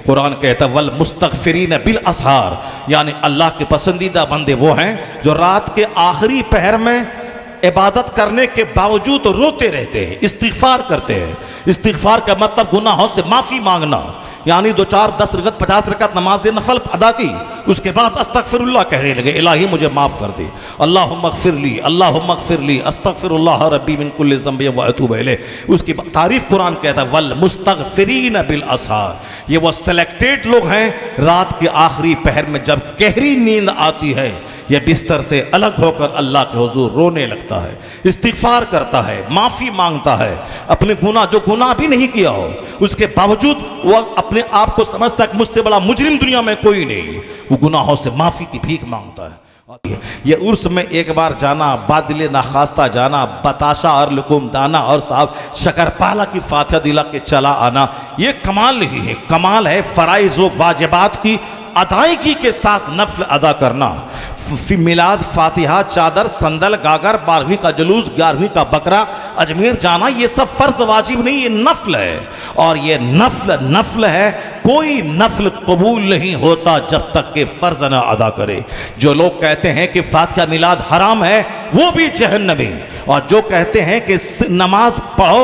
कुरान कहता है वल मुस्तगफिरीन बिल असहार, यानी अल्लाह के पसंदीदा बंदे वो हैं जो रात के आखिरी पहर में इबादत करने के बावजूद रोते रहते हैं, इस्तिग़फ़ार करते हैं। इस्तिग़फ़ार का मतलब गुनाहों से माफ़ी मांगना, यानी 2 4 10 रकत 50 रकत नमाज नफल अदा की, उसके बाद अस्तगफिरुल्लाह कहने लगे, इलाही मुझे माफ़ कर दे, अल्लाहुम्मा ग़फ़िरली अल्लाहुम्मा ग़फ़िरली अस्तगफिरुल्लाह रब्बी मिन कुल्लि ज़ंबि व अतूबु इलैह। उसकी तारीफ़ कुरान कहता है वल मुस्तगफिरीन बिल असहार, ये वो सेलेक्टेड लोग हैं रात के आखिरी पहर में जब गहरी नींद आती है यह बिस्तर से अलग होकर अल्लाह के हुजूर रोने लगता है, इस्तिग़फ़ार करता है, माफ़ी मांगता है, अपने गुनाह जो गुनाह भी नहीं किया हो उसके बावजूद वह अपने आप को समझता है कि मुझसे बड़ा मुजरिम दुनिया में कोई नहीं, वो गुनाहों से माफ़ी की भीख मांगता है। ये उर्स में एक बार जाना, बादिल नाखास्ता जाना, बताशा और लुकुम दाना और साहब शक्करपारा की फातिहा दिला के चला आना, ये कमाल नहीं है, कमाल है फ़राइज़ व वाजिबात की अदायगी के साथ नफल अदा करना। मिलाद, फातिहा, चादर, संदल, गागर, 12वीं का जुलूस, 11वीं का बकरा, अजमेर जाना, ये सब फ़र्ज वाजिब नहीं, ये नफल है। और ये नफल है, कोई नफल कबूल नहीं होता जब तक कि फ़र्ज न अदा करे। जो लोग कहते हैं कि फातिहा मिलाद हराम है वो भी जहन्नमी, और जो कहते हैं कि नमाज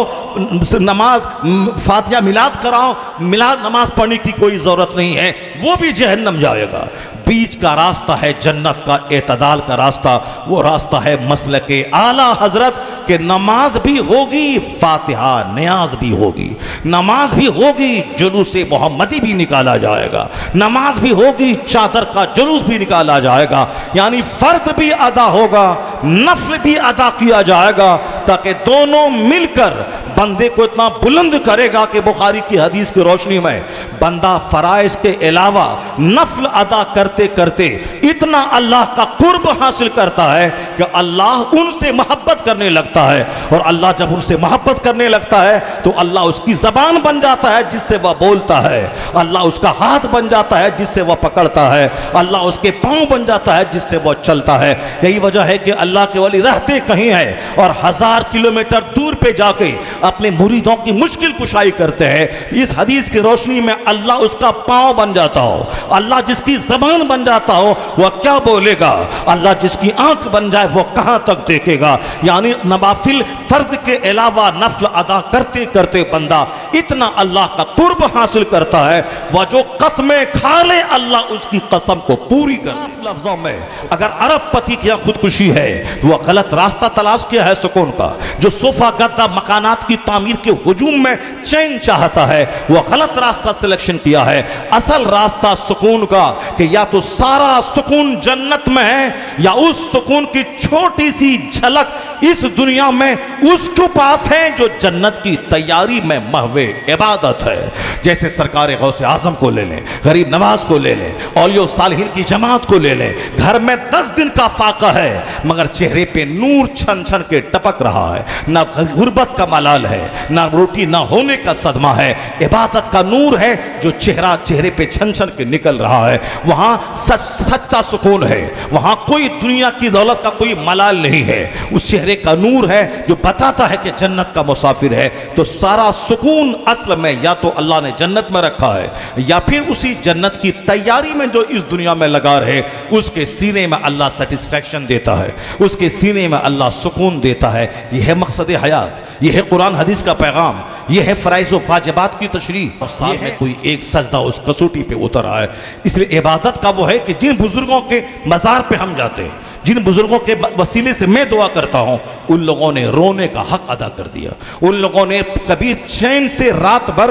पढ़ो, नमाज फातिहा मिलाद कराओ, मिलाद नमाज पढ़ने की कोई ज़रूरत नहीं है, वो भी जहन्नम जाएगा। बीच का रास्ता है जन्नत का, एतदाल का रास्ता, वो रास्ता है मसलके आला हजरत कि नमाज भी होगी, फातिहा नियाज भी होगी, नमाज भी होगी, जुलूस मोहम्मदी भी निकाला जाएगा, नमाज भी होगी, चादर का जुलूस भी निकाला जाएगा, यानी फ़र्ज भी अदा होगा, नफल भी अदा किया जाएगा, ताकि दोनों मिलकर बंदे को इतना बुलंद करेगा कि बुखारी की हदीस की रोशनी में बंदा फ़राइज़ के अलावा नफल अदा करते करते इतना अल्लाह का कुर्ब हासिल करता है कि अल्लाह उनसे मोहब्बत करने लगता है, और अल्लाह जब उनसे मोहब्बत करने लगता है तो अल्लाह उसकी ज़बान बन जाता है जिससे वह बोलता है, अल्लाह उसका हाथ बन जाता है जिससे वह पकड़ता है, अल्लाह उसके पाँव बन जाता है जिससे वह चलता है। यही वजह है कि अल्लाह के वली रहते कहीं हैं और 1000 किलोमीटर दूर पे जाके अपने मुरीदों की मुश्किल कुशाई करते हैं। इस हदीस की रोशनी में अल्लाह उसका पाँव बन जाता हो, अल्लाह जिसकी ज़बान बन जाता हो वह क्या बोलेगा, अल्लाह जिसकी आंख बन जाए वह कहाँ तक देखेगा। यानी नवाफिल फर्ज के अलावा नफल अदा करते करते बंदा इतना अल्लाह का कुर्ब हासिल करता है, वह जो कसमें खा ले अल्लाह उसकी कसम को पूरी कर। लफ्जों में अगर अरबपति की खुदकुशी है तो वह गलत रास्ता तलाश किया है सुकून का। जो सोफा गद्दा मकानात की तामीर के हुजूम में चैन चाहता है वह गलत रास्ता सिलेक्शन किया है। असल रास्ता सुकून का कि या तो सारा सुकून जन्नत में है या उस सुकून की छोटी सी झलक इस दुनिया में उसके पास है जो जन्नत की तैयारी में महवे इबादत है। जैसे सरकार गौसे आजम को ले लें, गरीब नवाज को ले लें, औलिया सालिहीन की जमात को ले लें, घर में 10 दिन का फाका है मगर चेहरे पे नूर छन छन के टपक रहा है, ना गुर्बत का मलाल है, ना रोटी ना होने का सदमा है, इबादत का नूर है जो चेहरे पे छन छन के निकल रहा है। वहां सच्चा सुकून है, वहां कोई दुनिया की दौलत का कोई मलाल नहीं है, उस चेहरे का नूर है जो बताता है कि जन्नत का मुसाफिर है। तो सारा सुकून असल में या तो अल्लाह ने जन्नत में रखा है या फिर उसी जन्नत की तैयारी में जो इस दुनिया में लगा रहे उसके सीने में अल्लाह सेटिस्फैक्शन देता है, उसके सीने में अल्लाह सुकून देता है। यह है मकसद हयात, यह है कुरान हदीस का पैगाम, यह है फ़राइज़ व वाजिबात की तशरीह। और साथ में कोई एक सजदा उस कसौटी पे उतर आया है। इसलिए इबादत का वो है कि जिन बुजुर्गों के मज़ार पे हम जाते हैं, जिन बुजुर्गों के वसीले से मैं दुआ करता हूँ, उन लोगों ने रोने का हक अदा कर दिया। उन लोगों ने कभी चैन से रात भर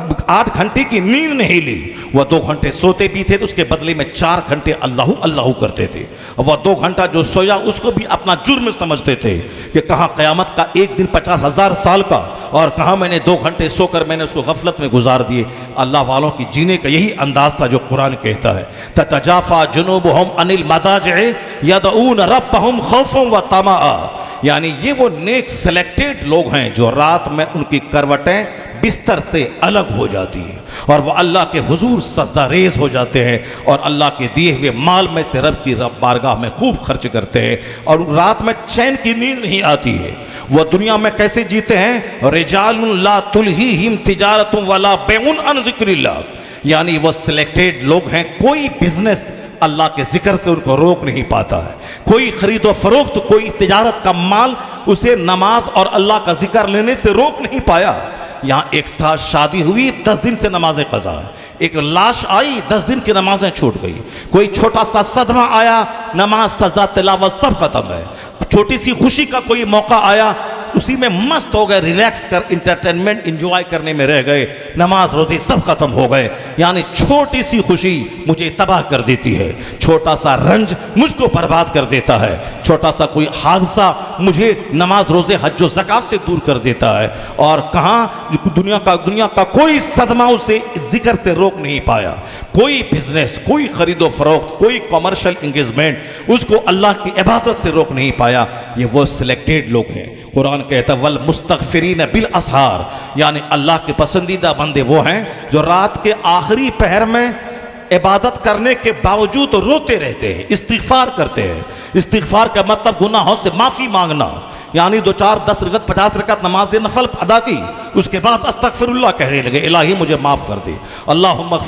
8 घंटे की नींद नहीं ली, वह 2 घंटे सोते भी थे तो उसके बदले में 4 घंटे अल्लाह अल्लाह करते थे। वह 2 घंटा जो सोया उसको भी अपना जुर्म समझते थे कि कहाँ क़यामत का एक दिन 50,000 साल का, और कहाँ मैंने 2 घंटे सोकर मैंने उसको गफलत में गुजार दिए। अल्लाह वालों की जीने का यही अंदाज था जो कुरान कहता है ततजाफा जुनूबुहुम अनिल मदाजिअ यदऊन रब्बहुम खौफन व तमाअ। यानी ये वो नेक सेलेक्टेड लोग हैं जो रात में उनकी करवटें बिस्तर से अलग हो जाती हैं और वह अल्लाह के हुजूर सजदा रेज हो जाते हैं और अल्लाह के दिए हुए माल में से रब की बारगाह में खूब खर्च करते हैं और रात में चैन की नींद नहीं आती है। वह दुनिया में कैसे जीते हैं? रिजालुन ला तुल्हीहिम तिजारतुन वला बैउन अन ज़िक्रिल्लाह। यानी वो सिलेक्टेड लोग हैं। कोई बिजनेस अल्लाह के जिक्र से उनको रोक नहीं पाता है। कोई खरीदो फरोख्त, कोई तिजारत का माल उसे नमाज और अल्लाह का जिक्र लेने से रोक नहीं पाया। यहाँ एक साथ शादी हुई, 10 दिन से नमाजें कज़ा है। एक लाश आई, 10 दिन की नमाजें छूट गई। कोई छोटा सा सदमा आया, नमाज सजदा तिलावत सब खत्म है। छोटी सी खुशी का कोई मौका आया, उसी में मस्त हो गए, रिलैक्स कर इंटरटेनमेंट इंजॉय करने में रह गए, नमाज रोज़े सब खत्म हो गए। यानी छोटी सी खुशी मुझे तबाह कर देती है, छोटा सा रंज मुझको बर्बाद कर देता है, छोटा सा कोई हादसा मुझे नमाज रोज़े हज व ज़कात से दूर कर देता है। और कहाँ दुनिया का कोई सदमा उसे जिक्र से रोक नहीं पाया। कोई बिजनेस, कोई खरीदो फरोख्त, कोई कॉमर्शियल इंगेजमेंट उसको अल्लाह की इबादत से रोक नहीं पाया। ये वो सिलेक्टेड लोग हैं। कुरान कहता है वल मुस्तगफिरीन बिल असहार, यानी अल्लाह के पसंदीदा बंदे वो हैं जो रात के आखिरी पहर में इबादत करने के बावजूद रोते रहते हैं, इस्तिग़फ़ार करते हैं। इस्तिग़फ़ार का मतलब गुनाहों से माफ़ी मांगना, यानी 2 4 10 रकत 50 रकत नमाज नफल अदा की, उसके बाद अस्तगफिरुल्लाह कहने लगे, इलाही मुझे माफ़ कर दे, अल्लाहुम्मा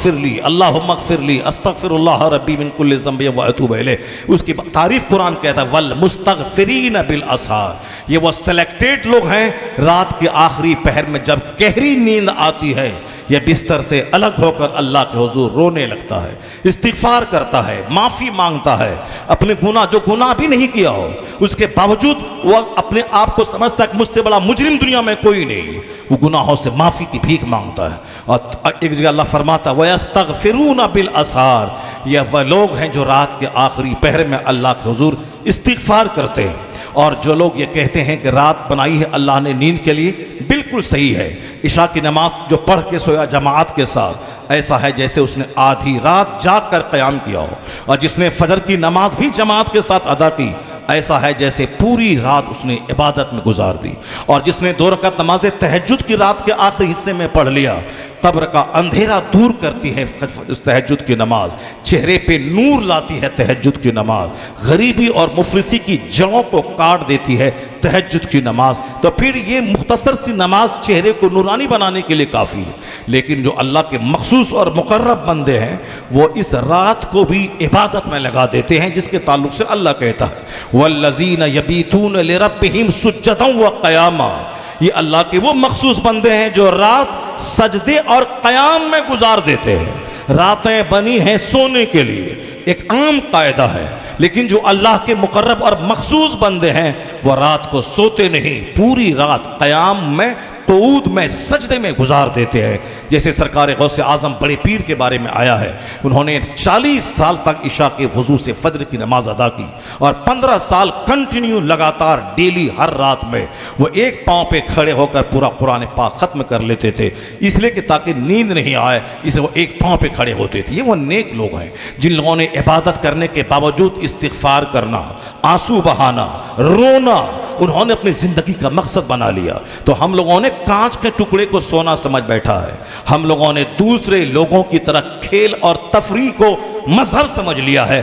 ग़फ़िरली अस्तगफिरुल्लाह रब्बी मिन कुल्लि ज़ंबि व अतूबु इलैह। उसकी तारीफ़ कुरान कहता है वल मुस्तगफिरीन बिल असहार, ये वो सेलेक्टेड लोग हैं रात के आखिरी पहर में जब गहरी नींद आती है, यह बिस्तर से अलग होकर अल्लाह के हुजूर रोने लगता है, इस्तिग़फ़ार करता है, माफ़ी मांगता है। अपने जो गुनाह भी नहीं किया हो उसके बावजूद वह अपने आप को समझता है कि मुझसे बड़ा मुजरिम दुनिया में कोई नहीं, वो गुनाहों से माफ़ी की भीख मांगता है। और एक जगह अल्लाह फरमाता है वयस्तग़फ़िरून बिल असहार, यह वह लोग हैं जो रात के आखिरी पहर में अल्लाह के हुजूर इस्तिग़फ़ार करते हैं। और जो लोग ये कहते हैं कि रात बनाई है अल्लाह ने नींद के लिए, बिल्कुल सही है। इशा की नमाज जो पढ़ के सोया जमात के साथ, ऐसा है जैसे उसने आधी रात जाग कर क़याम किया हो। और जिसने फजर की नमाज भी जमात के साथ अदा की, ऐसा है जैसे पूरी रात उसने इबादत में गुजार दी। और जिसने 2 रकात नमाज तहज्जुद की रात के आखिरी हिस्से में पढ़ लिया, कब्र का अंधेरा दूर करती है तहज्जुद की नमाज, चेहरे पे नूर लाती है तहज्जुद की नमाज, गरीबी और मुफलिसी की जड़ों को काट देती है तहज्जुद की नमाज। तो फिर ये मुख्तसर सी नमाज चेहरे को नूरानी बनाने के लिए काफ़ी है। लेकिन जो अल्लाह के मखसूस और मुकर्रब बंदे हैं वो इस रात को भी इबादत में लगा देते हैं, जिसके ताल्लुक से अल्लाह कहता है वल्लज़ीना यबीतून लिरब्बिहिम सुज्जदन व क़यामा, ये अल्लाह के वो मखसूस बंदे हैं जो रात सजदे और क़याम में गुजार देते हैं। रातें बनी हैं सोने के लिए, एक आम कायदा है, लेकिन जो अल्लाह के मुकर्रब और मखसूस बंदे हैं वह रात को सोते नहीं, पूरी रात क़याम में क़ुऊद में सजदे में गुजार देते हैं। जैसे सरकार गौसे आज़म बड़े पीर के बारे में आया है, उन्होंने 40 साल तक इशा के वज़ू से फजर की नमाज अदा की और 15 साल कंटिन्यू लगातार डेली हर रात में वो एक पाँव पे खड़े होकर पूरा कुरान पाक ख़त्म कर लेते थे, इसलिए कि ताकि नींद नहीं आए, इसलिए वो एक पाँव पे खड़े होते थे। ये वो नेक लोग हैं जिन लोगों ने इबादत करने के बावजूद इस्तिग़फ़ार करना, आंसू बहाना, रोना उन्होंने अपनी ज़िंदगी का मकसद बना लिया। तो हम लोगों ने कांच के टुकड़े को सोना समझ बैठा है, हम लोगों ने दूसरे लोगों की तरह खेल और तफरीह को मजहब समझ लिया है।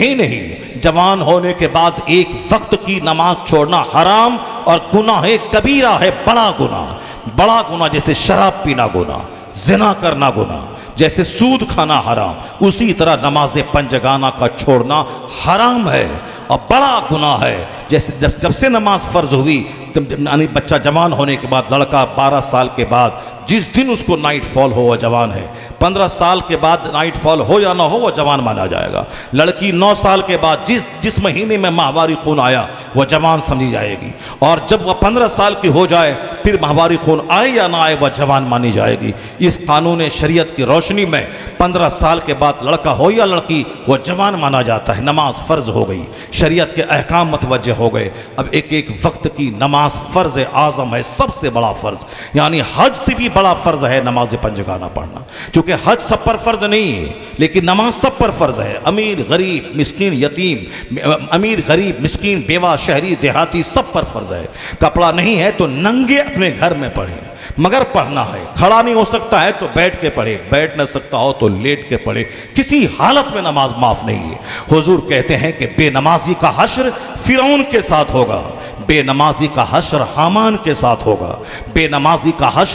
नहीं, जवान होने के बाद एक वक्त की नमाज छोड़ना हराम और गुनाह कबीरा है, बड़ा गुनाह। जैसे शराब पीना गुनाह, जिना करना गुनाह, जैसे सूद खाना हराम, उसी तरह नमाज पंजगाना का छोड़ना हराम है और बड़ा गुनाह है। जैसे जब से नमाज फ़र्ज हुई, यानी बच्चा जवान होने के बाद, लड़का 12 साल के बाद जिस दिन उसको नाइट फॉल हो वह जवान है, 15 साल के बाद नाइट फॉल हो या ना हो वह जवान माना जाएगा। लड़की 9 साल के बाद जिस महीने में माहवारी खून आया वह जवान समझी जाएगी, और जब वह 15 साल की हो जाए फिर माहवारी खून आए या ना आए वह जवान मानी जाएगी। इस कानून शरीयत की रोशनी में 15 साल के बाद लड़का हो या लड़की वह जवान माना जाता है। नमाज फ़र्ज हो गई, शरीयत के अहकाम मतवज्जे हो गए। अब एक वक्त की नमाज फ़र्ज आज़म है, सबसे बड़ा फ़र्ज, यानी हज से भी बड़ा फ़र्ज है नमाज पंजगाना पढ़ना। चूँकि हज सब पर फ़र्ज नहीं है लेकिन नमाज सब पर फ़र्ज है। अमीर गरीब मिस्कीन यतीम, अमीर गरीब मिस्कीन बेवा शहरी देहाती सब पर फ़र्ज है। कपड़ा नहीं है तो नंगे अपने घर में पढ़ें, मगर पढ़ना है। खड़ा नहीं हो सकता है तो बैठ के पढ़े, बैठ न सकता हो तो लेट के पढ़े, किसी हालत में नमाज माफ नहीं है। हुजूर कहते हैं कि बेनमाजी का हश्र फिरौन के साथ होगा, बेनमाजी का हश्र हामान के साथ होगा, बेनमाजी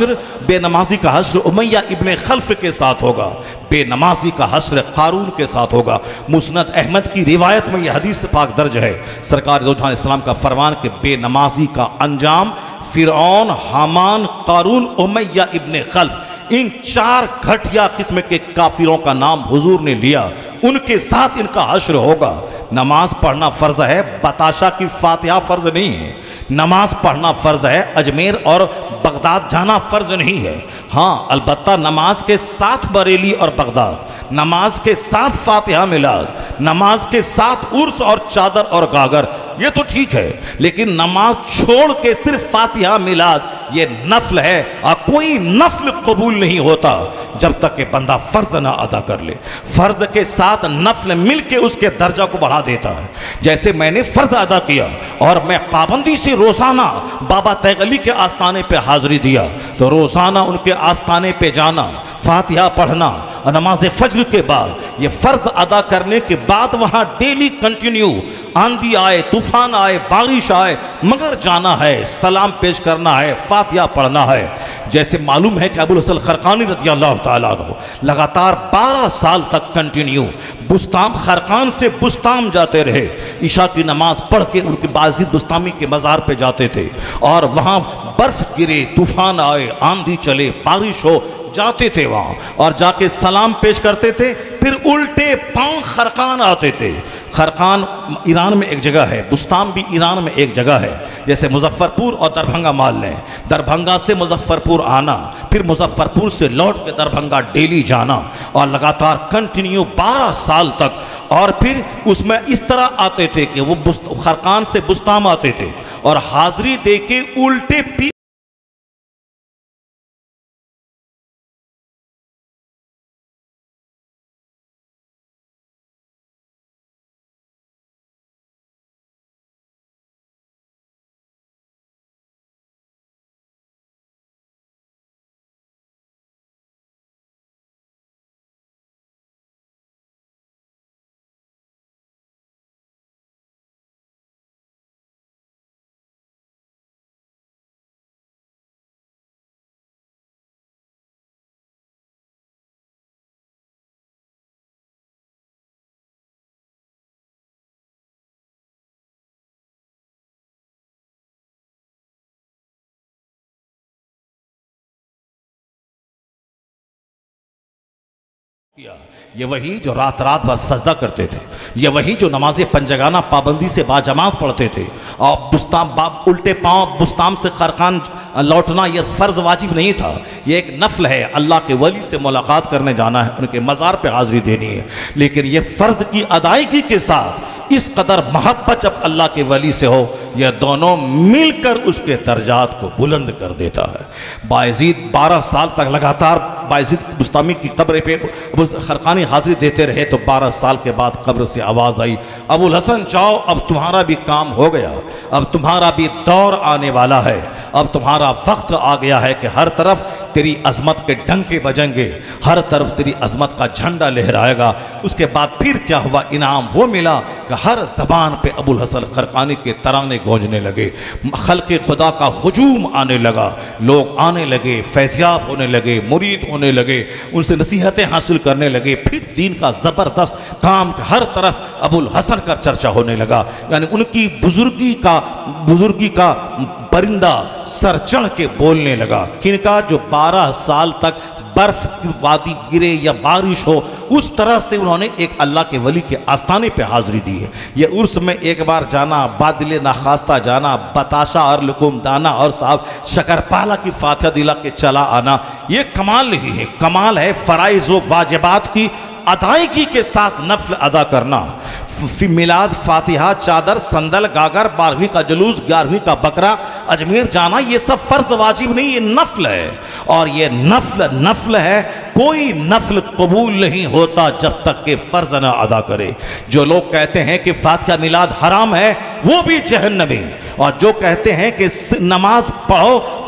का हश्र उमैया इब्ने खल्फ के साथ होगा, बेनमाजी का हश्र कारून के साथ होगा। मुस्नद अहमद की रिवायत में यह हदीस पाक दर्ज है, सरकार दो जहां इस्लाम का फरमान कि बेनमाजी का अंजाम फिरौन, हामान, कारून, उमैया इब्ने खल्फ, इन 4 घटिया किस्म के काफिरों का नाम हुजूर ने लिया, उनके साथ इनका हश्र होगा। नमाज पढ़ना फ़र्ज है, बताशा की फातिहा फ़र्ज नहीं है। नमाज पढ़ना फ़र्ज है, अजमेर और बगदाद जाना फ़र्ज नहीं है। हाँ, अलबत्ता नमाज के साथ बरेली और बगदाद, नमाज के साथ फातिहा मिलाद, नमाज के साथ उर्स और चादर और गागर, ये तो ठीक है, लेकिन नमाज छोड़ के सिर्फ फातिहा मिलाद ये नफल है, और कोई नफल कबूल नहीं होता जब तक कि बंदा फ़र्ज ना अदा कर ले। फ़र्ज के साथ नफल मिल के उसके दर्जा को बढ़ा देता है। जैसे मैंने फ़र्ज अदा किया और मैं पाबंदी से रोज़ाना बाबा तैगली के आस्थाने पे हाज़िरी दिया, तो रोज़ाना उनके आस्थाने पे जाना, फातिहा पढ़ना और नमाज फज्र के बाद ये फ़र्ज अदा करने के बाद वहाँ डेली कंटिन्यू, आंधी आए, तूफान आए, बारिश आए, मगर जाना है, सलाम पेश करना है, फातिहा पढ़ना है। जैसे मालूम है कि अबुल हसन खरकानी रज़ी अल्लाह ताला अन्हु लगातार 12 साल तक कंटिन्यू बुस्ताम, खरकान से बुस्ताम जाते रहे, ईशा की नमाज पढ़ के उनके बाज़िद बुस्तामी के मज़ार पे जाते थे, और वहाँ बर्फ़ गिरे, तूफान आए, आंधी चले, बारिश हो, जाते थे वहाँ और जाके सलाम पेश करते थे, फिर उल्टे पांव खरकान आते थे। खरकान ईरान में एक जगह है, बुस्ताम भी ईरान में एक जगह है। जैसे मुजफ्फरपुर और दरभंगा मान लें, दरभंगा से मुजफ्फरपुर आना, फिर मुजफ्फरपुर से लौट के दरभंगा डेली जाना, और लगातार कंटिन्यू 12 साल तक। और फिर उसमें इस तरह आते थे कि वो खरकान से बुस्ताम आते थे और हाजिरी दे के उल्टे पी किया। ये वही जो रात रात भर सजदा करते थे, ये वही जो नमाज़े पंजगाना पाबंदी से बाजमात पढ़ते थे, और बुस्ताम उल्टे पाँव बुस्ताम से खरकान लौटना ये फ़र्ज़ वाजिब नहीं था, ये एक नफल है। अल्लाह के वली से मुलाकात करने जाना है, उनके मज़ार पे हाज़िरी देनी है, लेकिन ये फ़र्ज़ की अदायगी के साथ इस कदर मोहब्बत जब अल्लाह के वली से हो, यह दोनों मिलकर उसके दर्जात को बुलंद कर देता है। बायज़ीद 12 साल तक लगातार बायज़ीद बुस्तामी की कब्र पे खरकानी हाज़िरी देते रहे, तो 12 साल के बाद कब्र से आवाज़ आई, अबुल हसन जाओ, अब तुम्हारा भी काम हो गया, अब तुम्हारा भी दौर आने वाला है, अब तुम्हारा वक्त आ गया है कि हर तरफ तेरी अजमत के डंके बजेंगे, हर तरफ तेरी अजमत का झंडा लहराएगा। उसके बाद फिर क्या हुआ, इनाम वो मिला कि हर ज़बान पे अबुल हसन खरकानी के तराने गूंजने लगे, खल्क़े खुदा का हुजूम आने लगा, लोग आने लगे, फैज़याब होने लगे, मुरीद होने लगे, उनसे नसीहतें हासिल करने लगे। फिर दीन का ज़बरदस्त काम, हर तरफ अबुल हसन का चर्चा होने लगा, यानी उनकी बुजुर्गी का परिंदा सर चढ़ के बोलने लगा। किनका? जो 12 साल तक बर्फ की वादी गिरे या बारिश हो, उस तरह से उन्होंने एक अल्लाह के वली के आस्थाने पे हाज़िरी दी है। ये उर्स में एक बार जाना, बादिल नाखास्ता जाना, बताशा और लुकुम दाना और साहब शक्करपारा की फातिहा दिला के चला आना, ये कमाल नहीं है, कमाल है फ़राइज़ व वाजिबात की अदायगी के साथ नफल अदा करना। मिलाद, फातिहा, चादर, संदल, गागर, 12वीं का जुलूस, 11वीं का बकरा, अजमेर जाना, ये सब फ़र्ज़ वाजिब नहीं, ये नफल है, और ये नफल है। कोई नफल कबूल नहीं होता जब तक कि फ़र्ज़ न अदा करे। जो लोग कहते हैं कि फातिहा मिलाद हराम है, वो भी जहन्नमी, और जो कहते हैं कि नमाज पढ़ो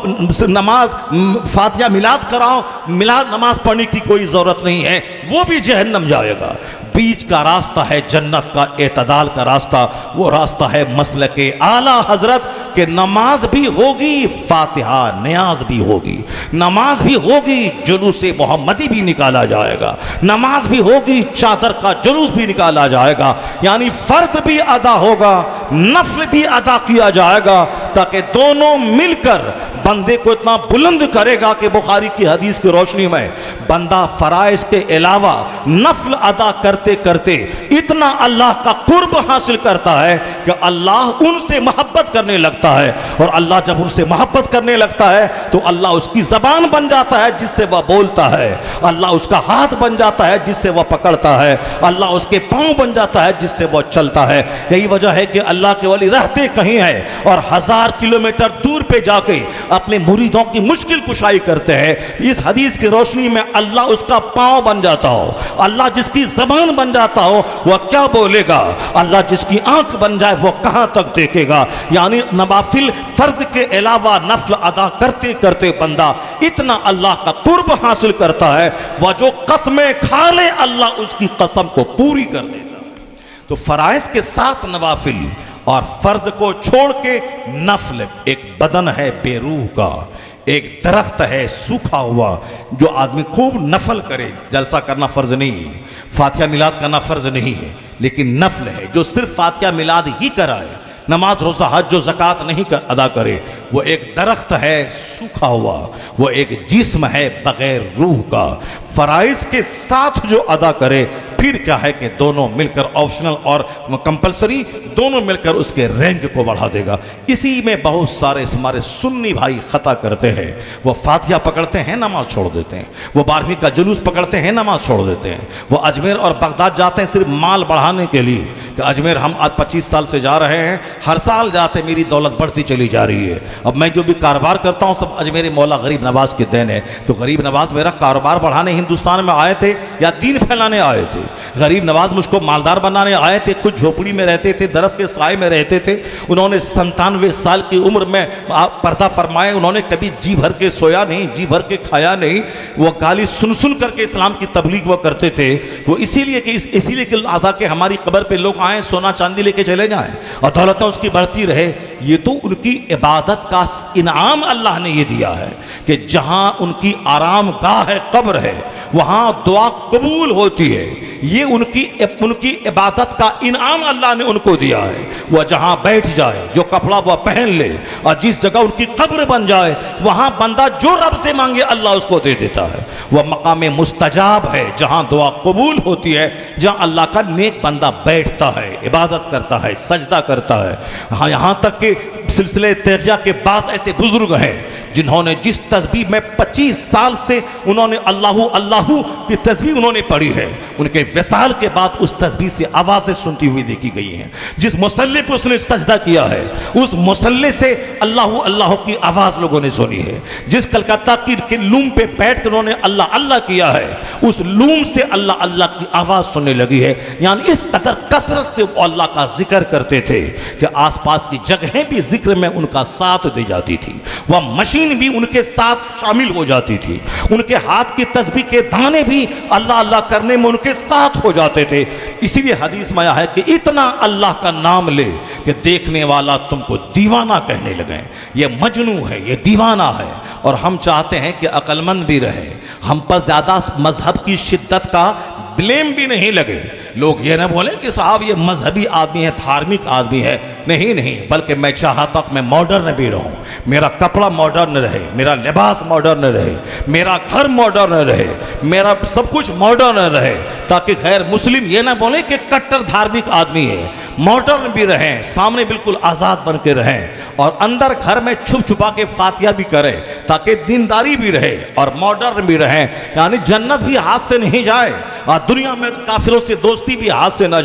नमाज फातिहा मिलाद कराओ, मिलाद नमाज पढ़ने की कोई ज़रूरत नहीं है, वो भी जहन्नम जाएगा। बीच का रास्ता है जन्नत का, एतदाल का रास्ता, वो रास्ता है मसलके आला हजरत कि नमाज भी होगी, फातिहा नियाज भी होगी, नमाज भी होगी, जुलूस मोहम्मदी भी निकाला जाएगा, नमाज भी होगी, चादर का जुलूस भी निकाला जाएगा, यानी फर्ज भी अदा होगा, नफल भी अदा किया जाएगा, ताकि दोनों मिलकर बंदे को इतना बुलंद करेगा कि बुखारी की हदीस की रोशनी में बंदा फराइज के अलावा नफल अदा करते करते इतना अल्लाह का कुर्ब हासिल करता है कि अल्लाह उनसे मोहब्बत करने लगता है, और अल्लाह जब उनसे मोहब्बत करने लगता है तो अल्लाह उसकी ज़बान बन जाता है जिससे वह बोलता है, अल्लाह उसका हाथ बन जाता है जिससे वह पकड़ता है, अल्लाह उसके पाँव बन जाता है जिससे वह चलता है। यही वजह है कि अल्लाह के वली रहते कहीं हैं और 1000 किलोमीटर दूर पे जाके अपने मुरीदों की मुश्किल कुशाई करते हैं। इस हदीस की रोशनी में अल्लाह उसका पाँव बन जाता हो, अल्लाह जिसकी ज़बान बन जाता हो वह क्या बोलेगा, अल्लाह जिसकी आंख बन जाए वह कहाँ तक देखेगा। यानी नवाफिल फर्ज के अलावा नफल अदा करते करते बंदा इतना अल्लाह का कुर्ब हासिल करता है, वह जो कसमें खा ले अल्लाह उसकी कसम को पूरी कर देता है। तो फराइज के साथ नवाफिल और फर्ज को छोड़ के नफल, एक बदन है बेरूह का, एक दरख्त है सूखा हुआ, जो आदमी खूब नफल करे, जलसा करना फ़र्ज नहीं है, फातिहा मिलाद करना फ़र्ज नहीं है, लेकिन नफल है जो सिर्फ फातिहा मिलाद ही कराए, नमाज रोज़ा हज जो ज़कात नहीं अदा करे, वो एक दरख्त है सूखा हुआ, वो एक जिस्म है बग़ैर रूह का। फ़राइज़ के साथ जो अदा करे फिर क्या है कि दोनों मिलकर ऑप्शनल और कंपलसरी दोनों मिलकर उसके रैंक को बढ़ा देगा। इसी में बहुत सारे हमारे सुन्नी भाई खता करते हैं, वो फातिहा पकड़ते हैं नमाज छोड़ देते हैं, वो 12वीं का जुलूस पकड़ते हैं नमाज छोड़ देते हैं, वो अजमेर और बगदाद जाते हैं सिर्फ माल बढ़ाने के लिए कि अजमेर हम आज 25 साल से जा रहे हैं, हर साल जाते मेरी दौलत बढ़ती चली जा रही है। अब मैं जो भी कारोबार करता हूँ सब अजमेर मौला गरीब नवाज की देन है। तो गरीब नवाज मेरा कारोबार बढ़ाने हिंदुस्तान में आए थे या दीन फैलाने आए थे? गरीब नवाज मुझको मालदार बनाने आए थे, खुद झोपड़ी में रहते थे, दरख्त के साए में रहते थे। उन्होंने 97 साल की उम्र में पर्दा फरमाए, उन्होंने कभी जी भर के सोया नहीं, जी भर के खाया नहीं, वो गाली सुन सुन करके इस्लाम की तबलीग वो करते थे। वो इसीलिए कि आज़ा के हमारी कब्र पे लोग आए, सोना चांदी लेके चले जाएं और दौलतें उसकी बढ़ती रहे। ये तो उनकी इबादत का इनाम अल्लाह ने ये दिया है कि जहाँ उनकी आराम गाह है, कब्र है, वहाँ दुआ कबूल होती है। ये उनकी इबादत का इनाम अल्लाह ने उनको दिया है। वह जहाँ बैठ जाए, जो कपड़ा वह पहन ले, और जिस जगह उनकी कब्र बन जाए वहाँ बंदा जो रब से मांगे अल्लाह उसको दे देता है। वह मकाम मुस्तजाब है, जहाँ दुआ कबूल होती है, जहाँ अल्लाह का नेक बंदा बैठता है, इबादत करता है, सजदा करता है। हाँ, यहाँ तक कि सिलसिले तैगिया के बाद ऐसे बुजुर्ग हैं जिन्होंने जिस तस्बीह में 25 साल से उन्होंने अल्लाहू अल्लाहू की तस्बीह उन्होंने पढ़ी है, उनके विसाल के बाद उस तस्बीह से आवाज़ें सुनती हुई देखी गई हैं। जिस मुसल्ले पर उसने सजदा किया है उस मुसल्ले से अल्लाहू अल्लाहू की आवाज़ लोगों ने सुनी है। जिस कलकत्ता की लूम पे बैठ कर उन्होंने अल्लाह अल्लाह किया है, उस लूम से अल्लाह अल्लाह की आवाज़ सुनने लगी है। यानी इस कदर कसरत से वो अल्लाह का जिक्र करते थे कि आसपास की जगहें भी जिक्र में उनका साथ दे जाती थी, वह मशीन भी उनके साथ शामिल हो जाती थी, उनके हाथ की तस्बीह के दाने भी अल्लाह अल्लाह करने में उनके साथ हो जाते थे। इसीलिए हदीस में आया है कि इतना अल्लाह का नाम ले कि देखने वाला तुमको दीवाना कहने लगे। ये मजनू है, ये दीवाना है। और हम चाहते हैं कि अक्लमंद भी रहे, हम पर ज़्यादा मजहब की शिद्दत का ब्लेम भी नहीं लगे। लोग ये ना बोले कि साहब ये मजहबी आदमी है, धार्मिक आदमी है। नहीं नहीं, बल्कि मैं चाहता हूँ मैं मॉडर्न भी रहूँ, मेरा कपड़ा मॉडर्न रहे, मेरा लिबास मॉडर्न रहे, मेरा घर मॉडर्न रहे, मेरा सब कुछ मॉडर्न रहे, ताकि गैर मुस्लिम ये ना बोले कि कट्टर धार्मिक आदमी है। मॉडर्न भी रहें, सामने बिल्कुल आज़ाद बन के रहें, और अंदर घर में छुप छुपा के फातिहा भी करें, ताकि दीनदारी भी रहे और मॉडर्न भी रहें। यानी जन्नत भी हाथ से नहीं जाए और दुनिया में काफिरों से दोस्ती भी हाथ से न जाए।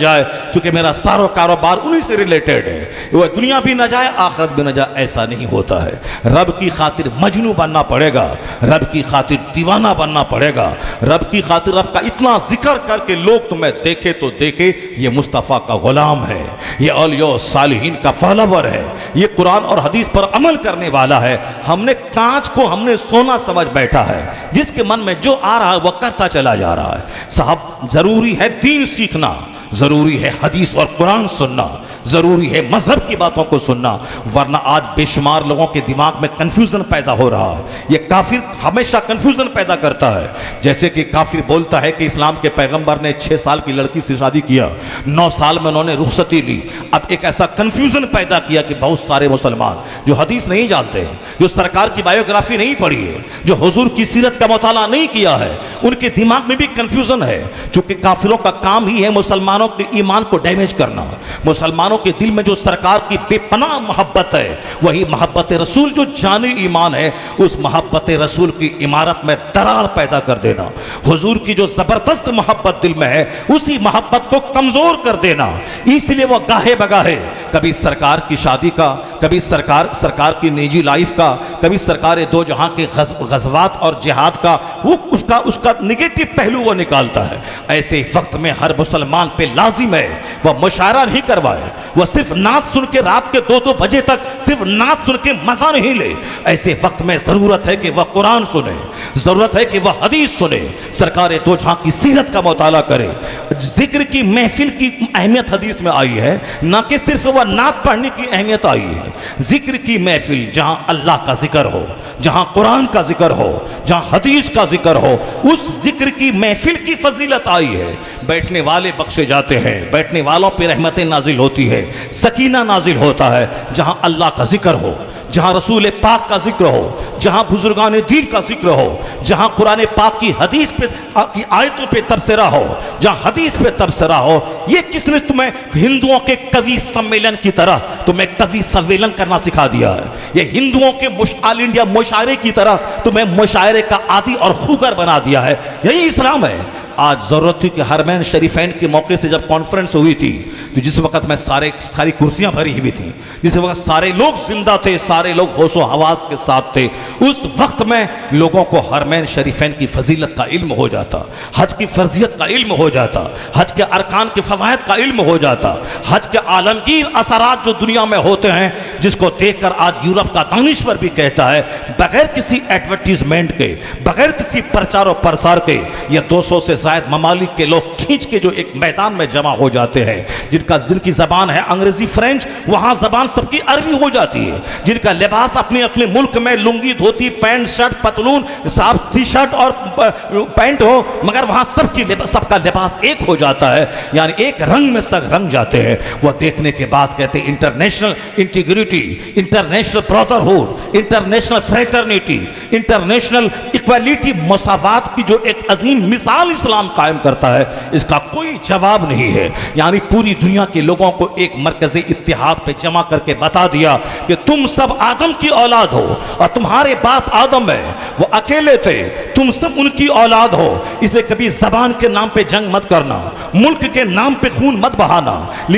चूंकि मेरा सारा कारोबार उन्हीं से रिलेटेड है, वह दुनिया भी न जाए आखिरत भी न जाए। ऐसा नहीं होता है। रब की खातिर मजनू बनना पड़ेगा, रब की खातिर दीवाना बनना पड़ेगा, रब की खातिर रब का इतना जिक्र करके लोग तुम्हें देखे तो देखे ये मुस्तफ़ा का गुलाम है, ये औलिया सालिहीन का फॉलोवर है, ये कुरान और हदीस पर अमल करने वाला है। हमने कांच को हमने सोना समझ बैठा है, जिसके मन में जो आ रहा है वह करता चला जा रहा है। साहब जरूरी है दीन सीखना, जरूरी है हदीस और कुरान सुनना, जरूरी है मजहब की बातों को सुनना, वरना आज बेशुमार लोगों के दिमाग में कंफ्यूजन पैदा हो रहा है। ये काफिर हमेशा कंफ्यूजन पैदा करता है। जैसे कि काफिर बोलता है कि इस्लाम के पैगंबर ने 6 साल की लड़की से शादी किया, 9 साल में उन्होंने रुखसती ली। अब एक ऐसा कंफ्यूजन पैदा किया कि बहुत सारे मुसलमान जो हदीस नहीं जानते हैं, जो सरकार की बायोग्राफी नहीं पढ़ी है, जो हुजूर की सीरत का मुताला नहीं किया है, उनके दिमाग में भी कंफ्यूजन है। चूंकि काफिरों का काम ही है मुसलमानों के ईमान को डैमेज करना। मुसलमानों के दिल में जो सरकार की बेपनाह मोहब्बत है, वही मोहब्बत रसूल जो जानी ईमान है, उस मोहब्बत रसूल की इमारत में दरार पैदा कर देना। हुजूर की जो जबरदस्त मोहब्बत दिल में है, उसी मोहब्बत को कमजोर कर देना। इसलिए वो गाहे बगाहे कभी सरकार की शादी का, कभी सरकार की निजी लाइफ का, कभी सरकार दो जहां के गज़वात और जिहाद का, वो उसका निगेटिव पहलू वो निकालता है। ऐसे वक्त में हर मुसलमान पे लाजिम है वह मुशायरा नहीं करवाए, वह सिर्फ नात सुन के रात के 2-2 बजे तक सिर्फ नात सुन के मजा नहीं ले। ऐसे वक्त में जरूरत है कि वह कुरान सुने, जरूरत है कि वह हदीस सुने, सरकार दो जहां की सीरत का मुताला करे। जिक्र की महफिल की अहमियत हदीस में आई है, ना कि सिर्फ वह नात पढ़ने की अहमियत आई है। जिक्र की महफिल जहां अल्लाह का जिक्र हो, जहां कुरान का जिक्र हो, जहां हदीस का जिक्र हो, उस जिक्र की महफिल की फजीलत आई है। बैठने वाले बख्शे जाते हैं, बैठने वालों पर रहमतें नाजिल होती है, सकीना नाजिल होता है। जहां अल्लाह का जिक्र हो, जहां रसूल पाक का जिक्र हो, जहां बुजुर्गान दीन का जिक्र हो, जहां कुरान पाक की हदीस पे की आयतों पे तबसरा हो, जहां हदीस पे तबसरा हो। ये किसने तुम्हें हिंदुओं के कवि सम्मेलन की तरह तुम्हें कवि सम्मेलन करना सिखा दिया है? ये हिंदुओं के ऑल इंडिया मुशायरे की तरह तुम्हें मुशायरे का आदी और खूगर बना दिया है। यही इस्लाम है। आज ज़रूरत थी कि हरमैन शरीफैन के मौके से जब कॉन्फ्रेंस हुई थी, तो जिस वक्त में सारी कुर्सियां भरी हुई थी, जिस वक्त सारे लोग जिंदा थे, सारे लोग होशो हवास के साथ थे, उस वक्त में लोगों को हरमैन शरीफैन की फजीलत का इल्म हो जाता, हज की फर्जियत का इल्म हो जाता, हज के अरकान के फवायद का इल्म हो जाता, हज के आलमगीर असरात जो दुनिया में होते हैं, जिसको देखकर आज यूरोप का दानिश्वर भी कहता है बगैर किसी एडवर्टीजमेंट के, बगैर किसी प्रचार और प्रसार के, ये 200 से ममालिक के लोग खींच के जो एक मैदान में जमा हो जाते हैं, जिनकी जबान है अंग्रेजी फ्रेंच, वहां जबान सबकी अरबी हो जाती है, जिनका लिबास अपने अपने मुल्क में लुंगी धोती पैंट शर्ट पतलून साफ टी शर्ट और पैंट हो, मगर वहां सबका लिबास एक हो जाता है, यानी एक रंग में सब रंग जाते हैं। वह देखने के बाद कहते हैं international integrity, international brotherhood, international fraternity, international equality, मसावात की जो एक अजीम मिसाल इस्लाम कायम करता है, इसका कोई जवाब नहीं है। यानी पूरी दुनिया के लोगों को एक मरकज़ी इत्तिहाद पे जमा करके बता दिया कि तुम सब आदम की औलाद हो और तुम्हारे बाप आदम है, वो अकेले थे, तुम सब उनकी औलाद हो। इसलिए कभी जबान के नाम पे जंग मत करना, मुल्क के नाम पे खून मत बहाना,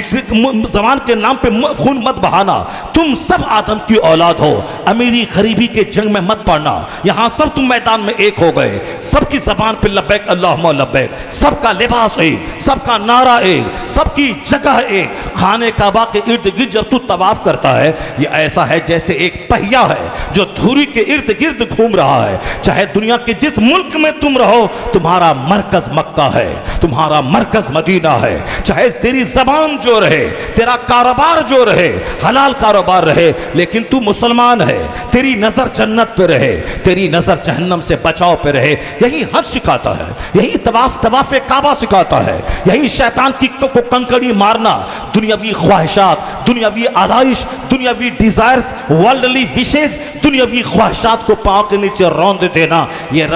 जबान के नाम पे खून मत बहाना। तुम सब आदम की औलाद हो, अमीरी गरीबी के जंग में मत पड़ना। यहां सब तुम मैदान में एक हो गए, सबकी जबान पे लब्बैक अल्लाहुम्मा लब्बैक, सबका लिबास एक, सबका नारा एक, सबकी जगह एक। खाने काबा के इर्द गिर्द जब तू तवाफ करता है, ये ऐसा है जैसे एक पहिया है जो धुरी के इर्द गिर्द घूम रहा है। चाहे दुनिया के जिस मुल्क में तुम रहो, तुम्हारा मरकज मक्का है, तुम्हारा मरकज मदीना है। चाहे तेरी जबान जो रहे, तेरा कारोबार जो रहे, हलाल कारोबार रहे, लेकिन तू मुसलमान है, तेरी नजर जन्नत पे रहे, तेरी नजर जहन्नम से बचाव पे रहे। यही हज सिखाता है, यही तवाफ़े काबा सिखाता है, यही शैतान की को कंकड़ी मारना, दुनियावी ख्वाहिशात, दुनियावी आलाइश, दुनियावी डिजायर्स, वर्ल्डली विशेष, दुनियावी ख्वाहिशात को पाँव के नीचे रौंद देना, ये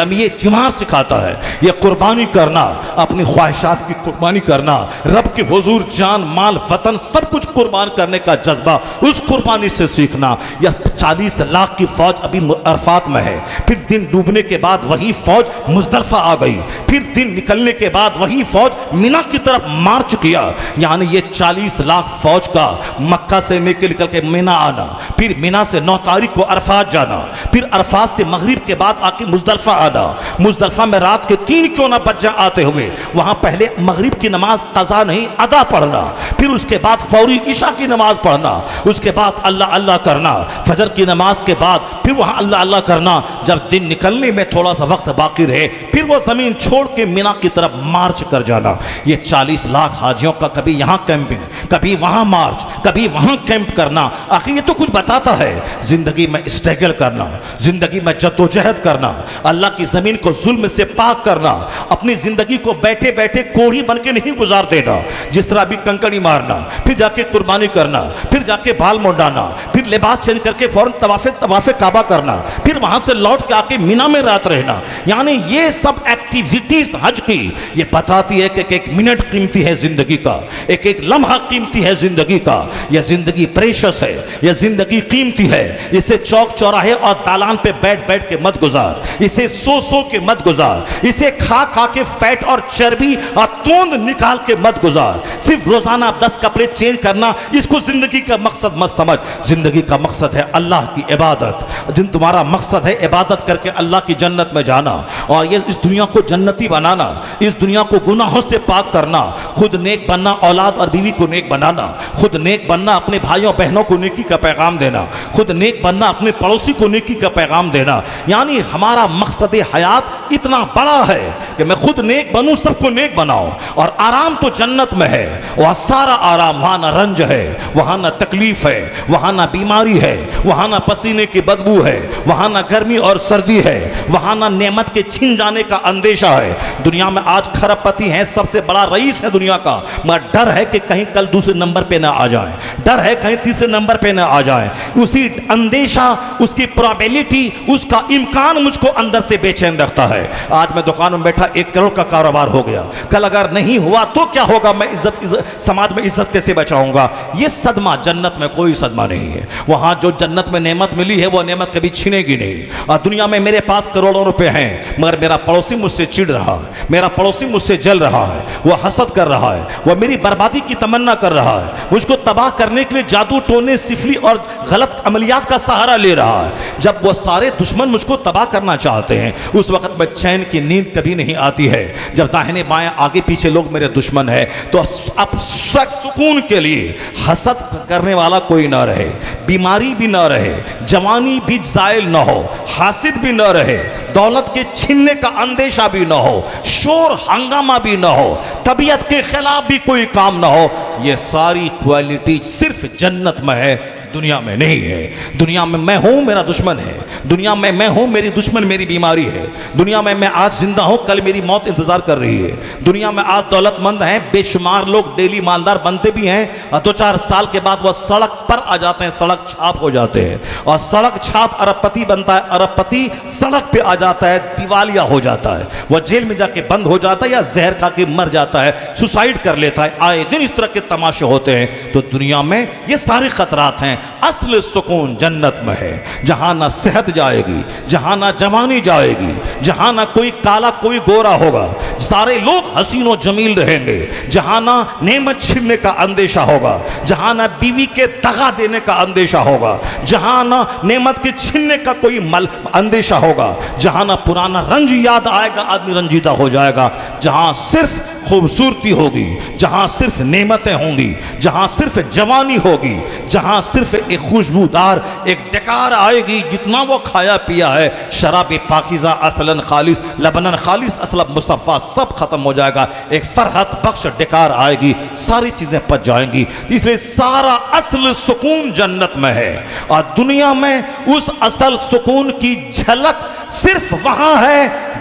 हमें ये जिमार सिखाता है, ये कुर्बानी करना, अपनी ख्वाहिशात की कुर्बानी करना, रब के हुजूर जान माल वतन सब कुछ कुर्बान करने का जज्बा, उस कुर्बानी से सीखना। यह 40 लाख की फौज अभी अरफात में है, फिर दिन डूबने के बाद वही फौज मुजदलफा आ गई, फिर दिन निकलने के बाद वही फौज मिना की तरफ मार्च किया। यानी ये 40 लाख फौज का मक्का से निकल के मिना आना, फिर मिना से 9 तारीख को अरफात जाना, फिर अरफात से मगरिब के बाद आके मुजदलफा आना, मुजदलफा में रात के 3 क्यों ना बज जाए आते हुए वहां पहले मगरिब की नमाज कज़ा नहीं अदा पढ़ना, फिर उसके बाद फौरी इशा की नमाज पढ़ना, उसके बाद अल्लाह अल्लाह करना, फजर की नमाज के बाद फिर वहां अल्लाह अल्लाह करना। जब दिन निकलने में थोड़ा सा वक्त बाकी रहे फिर वो जमीन छोड़ के मिना की तरफ मार्च कर जाना। ये 40 लाख हाजियों का कभी यहाँ कैंपिंग, कभी वहाँ मार्च, कभी वहाँ कैंप करना, आखिर ये तो कुछ बताता है। जिंदगी में स्ट्रगल करना, जिंदगी में जद्दोजहद करना, अल्लाह की ज़मीन को जुल्म से पाक करना, अपनी ज़िंदगी को बैठे बैठे कोढ़ी बन के नहीं गुजार देना। जिस तरह अभी कंकड़ी मारना, फिर जाके कुर्बानी करना, फिर जाके बाल मुंडाना, फिर लिबास चेंज करके फौरन तवाफ़े काबा करना, फिर वहाँ से लौट के आके मिना में रात रहना। यानी ये सब एक्टिविटीज हज की ये बताती है कि एक मिनट कीमती है जिंदगी का, एक एक लम्हा कीमती है जिंदगी का। यह जिंदगी प्रेशस है, यह जिंदगी कीमती है। इसे चौक चौराहे और दालान पे बैठ बैठ के मत गुजार, इसे सो सो के मत गुजार, इसे खा खा के फैट और चर्बी और तोंद निकाल के मत गुजार। सिर्फ रोजाना 10 कपड़े चेंज करना इसको जिंदगी का मकसद मत समझ। जिंदगी का मकसद है अल्लाह की इबादत। जिन तुम्हारा मकसद है इबादत करके अल्लाह की जन्नत में जाना और ये इस दुनिया को जन्नती बनाना, इस दुनिया को गुनाहों से पाक करना, खुद नेक बनना, औलाद और बीवी को नेक बनाना, खुद नेक बनना, अपने भाइयों बहनों को नेकी का पैगाम देना, खुद नेक बनना, अपने पड़ोसी को नेकी का पैगाम देना। यानी हमारा मकसद हयात इतना बड़ा है कि मैं खुद नेक बनूं, सबको नेक बनाऊं। और आराम तो जन्नत में है, वह सारा आराम, वहां ना रंज है, वहां ना तकलीफ है, वहां ना बीमारी है, वहां ना पसीने की बदबू है, वहां ना गर्मी और सर्दी है, वहां ना नेमत के छिन जाने का अंदेशा है। दुनिया में आज खरबपति हैं, सबसे बड़ा रईस है दुनिया का, मगर डर है कि कहीं कल दूसरे नंबर पे ना आ जाए, डर है कहीं तीसरे नंबर पे ना आ जाए। उसी अंदेशा, उसकी प्रोबेबिलिटी, उसका इम्कान मुझको अंदर से बेचैन रखता है। आज मैं दुकान में बैठा 1 करोड़ का कारोबार हो गया, कल अगर नहीं हुआ तो क्या होगा, मैं इज्जत समाज में इज्जत कैसे बचाऊंगा। ये सदमा, जन्नत में कोई सदमा नहीं है। वहां जो जन्नत में नेमत मिली है वो नेमत कभी छिनेगी नहीं। और दुनिया में मेरे पास करोड़ों रुपए हैं मगर मेरा पड़ोसी मुझसे चिढ़ रहा है, मेरा पड़ोसी मुझसे जल रहा है, वो हसद कर रहा है, वो मेरी बर्बादी की तमन्ना कर रहा है, मुझको तबाह करने के लिए जादू टोने, सिफली और गलत अमलियात का सहारा ले रहा है। जब वो सारे दुश्मन मुझको तबाह करना चाहते हैं उस वक्त में चैन की नींद कभी नहीं आती है। जब दाहिने बाएं आगे पीछे लोग मेरे दुश्मन है तो अब सुकून के लिए हसद करने वाला कोई ना रहे, बीमारी भी ना रहे, जवानी भी जायल ना हो, हासिद भी ना रहे, दौलत के छीनने का अंदेशा भी ना हो, शोर हंगामा भी ना हो, तबीयत के खिलाफ भी कोई काम ना हो। ये सारी क्वालिटी सिर्फ जन्नत में है, दुनिया में नहीं है। दुनिया में मैं हूं, मेरा दुश्मन है, दुनिया में मैं हूं, मेरी दुश्मन मेरी बीमारी है, दुनिया में मैं आज जिंदा हूं, कल मेरी मौत इंतजार कर रही है। दुनिया में आज दौलतमंद हैं, बेशुमार लोग डेली मालदार बनते भी हैं और 2-4 साल के बाद वह सड़क पर आ जाते हैं, सड़क छाप हो जाते हैं और सड़क छाप अरबपति बनता है, अरबपति सड़क पे आ जाता है, दिवालिया हो जाता है, वह जेल में जाके बंद हो जाता है या जहर खा के मर जाता है, सुसाइड कर लेता है। आए दिन इस तरह के तमाशे होते हैं। तो दुनिया में ये सारे खतरात हैं। असली सुकून जन्नत में है, जहां ना सेहत जाएगी, जहां ना जवानी जाएगी, जहां ना कोई काला कोई गोरा होगा, सारे लोग हसीनो जमील रहेंगे, जहां ना नेमत छीनने का अंदेशा होगा, जहां ना बीवी के दगा देने का अंदेशा होगा, जहां ना नेमत के छीनने का कोई अंदेशा होगा, जहां ना पुराना रंज याद आएगा, आदमी रंजीदा हो जाएगा, जहां सिर्फ खूबसूरती होगी, जहां सिर्फ नेमतें होंगी, जहां सिर्फ जवानी होगी, जहां सिर्फ एक खुशबूदार एक डकार आएगी, जितना वो खाया पिया है, शराब पाकीज़ा असलन खालिस, लबनन खालिस असलब मुस्तफ़ा, सब खत्म हो जाएगा। एक फरहत बख्श डकार आएगी, सारी चीज़ें पच जाएंगी। इसलिए सारा असल सुकून जन्नत में है और दुनिया में उस असल सुकून की झलक सिर्फ वहां है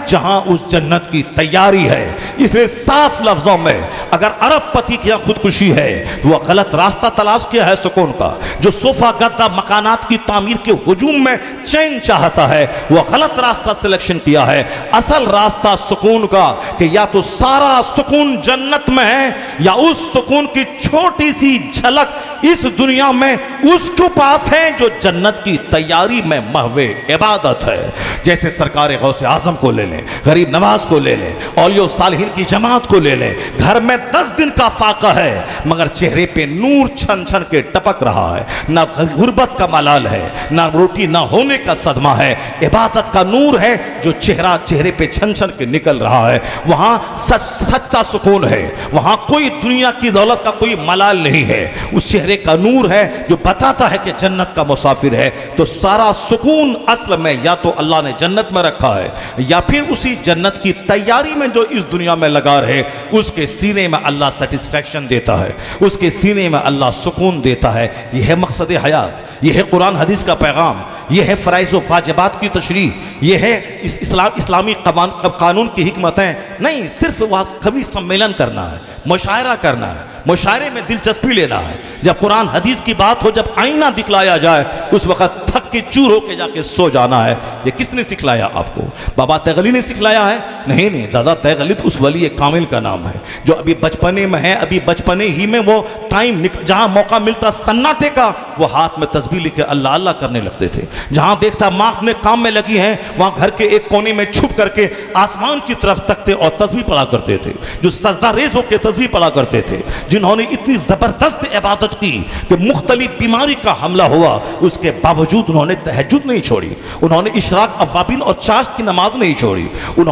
जहां उस जन्नत की तैयारी है। इसलिए साफ लफ्जों में अगर अरबपति की खुदकुशी है तो वह गलत रास्ता तलाश किया है सुकून का। जो सोफा गद्दा मकानात की तामीर के हुजूम में चैन चाहता है वह गलत रास्ता सिलेक्शन किया है। असल रास्ता सुकून का कि या तो सारा सुकून जन्नत में है या उस सुकून की छोटी सी झलक इस दुनिया में उसके पास है जो जन्नत की तैयारी में महवे इबादत है। जैसे सरकार गौसे आजम को ले लें, गरीब नवाज को ले लें, औलियो सालिहीन की जमात को ले लें। घर में 10 दिन का फाका है मगर चेहरे पे नूर छन छन के टपक रहा है। ना गुर्बत का मलाल है, ना रोटी ना होने का सदमा है। इबादत का नूर है जो चेहरे पे छन छन के निकल रहा है। वहां सच्चा सुकून है, वहां कोई दुनिया की दौलत का कोई मलाल नहीं है। उस चेहरे का नूर है जो बताता है कि जन्नत का मुसाफिर है। तो सारा सुकून असल में या तो अल्लाह ने जन्नत में रखा है या फिर उसी जन्नत की तैयारी में जो इस दुनिया में लगा रहे उसके सीने में अल्लाह सेटिस्फैक्शन देता है, उसके सीने में अल्लाह सुकून देता है। यह है मकसद हयात, यह है कुरान हदीस का पैगाम, यह है फ़राइज़ व वाजिबात की तशरीह, यह है इस्लामी कानून की हिकमतें। नहीं सिर्फ वह कवि सम्मेलन करना है, मुशायरा करना है, मुशायरे में दिलचस्पी लेना है। जब कुरान हदीस की बात हो, जब आईना दिखलाया जाए उस वक़्त थक के चूर होके जाके सो जाना है। ये किसने सिखलाया आपको? बाबा तैगली ने सिखलाया है? नहीं नहीं, दादा तैगली तो उस वली कामिल का नाम है जो अभी बचपने में है। अभी बचपने ही में वो टाइम जहाँ मौका मिलता सन्नाटे का वो हाथ में तस्बीह लेके अल्लाह अल्लाह करने लगते थे। जहाँ देखता माँ अपने काम में लगी है वहाँ घर के एक कोने में छुप करके आसमान की तरफ तकते और तस्बीह पढ़ा करते थे। जो सजदा रेज़ होकर तस्बीह पढ़ा करते थे, जिन्होंने इतनी ज़बरदस्त इबादत की कि मुख्तलिफ बीमारी का हमला हुआ उसके बावजूद उन्होंने तहज्जुद नहीं छोड़ी, उन्होंने इशराक अवाबिन और चाश्त की नमाज नहीं छोड़ी।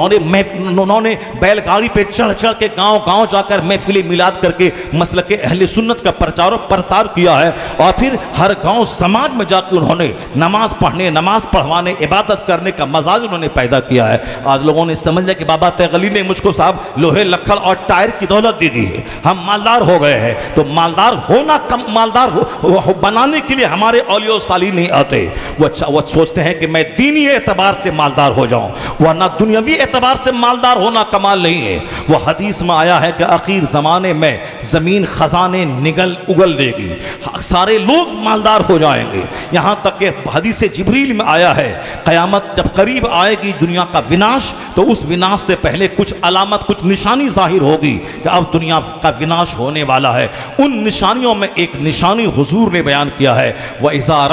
उन्होंने बैलगाड़ी पे चढ़ चढ़ के गांव गांव जाकर महफिल मिलाद करके मसलक अहले सुन्नत का प्रचार और प्रसार किया है। और फिर हर गांव समाज में जाकर उन्होंने नमाज पढ़ने, नमाज पढ़वाने, इबादत करने का मजाज उन्होंने पैदा किया है। आज लोगों ने समझ लिया कि बाबा तैगली ने मुझको साहब लोहे लक्कड़ और टायर की दौलत दे दी है, हम मालदार हो गए हैं। तो मालदार होना मालदार बनाने के लिए हमारे औलिया साली नहीं आते। वो सोचते हैं कि मैं दीनी एतबार से मालदार हो जाऊं, वरना दुनियावी एतबार से मालदार होना कमाल नहीं है। वो हदीस में आया है कि आखिर ज़माने में ज़मीन खजाने उगल देगी, सारे लोग मालदार हो जाएंगे। यहाँ तक कि हदीस जिब्रील में आया है क़यामत जब करीब आएगी दुनिया का विनाश, तो उस विनाश से पहले कुछ अलामत, कुछ निशानी जाहिर होगी कि अब दुनिया का विनाश होने वाला है। उन निशानियों में एक निशानी हुजूर ने बयान किया है, व इज़ा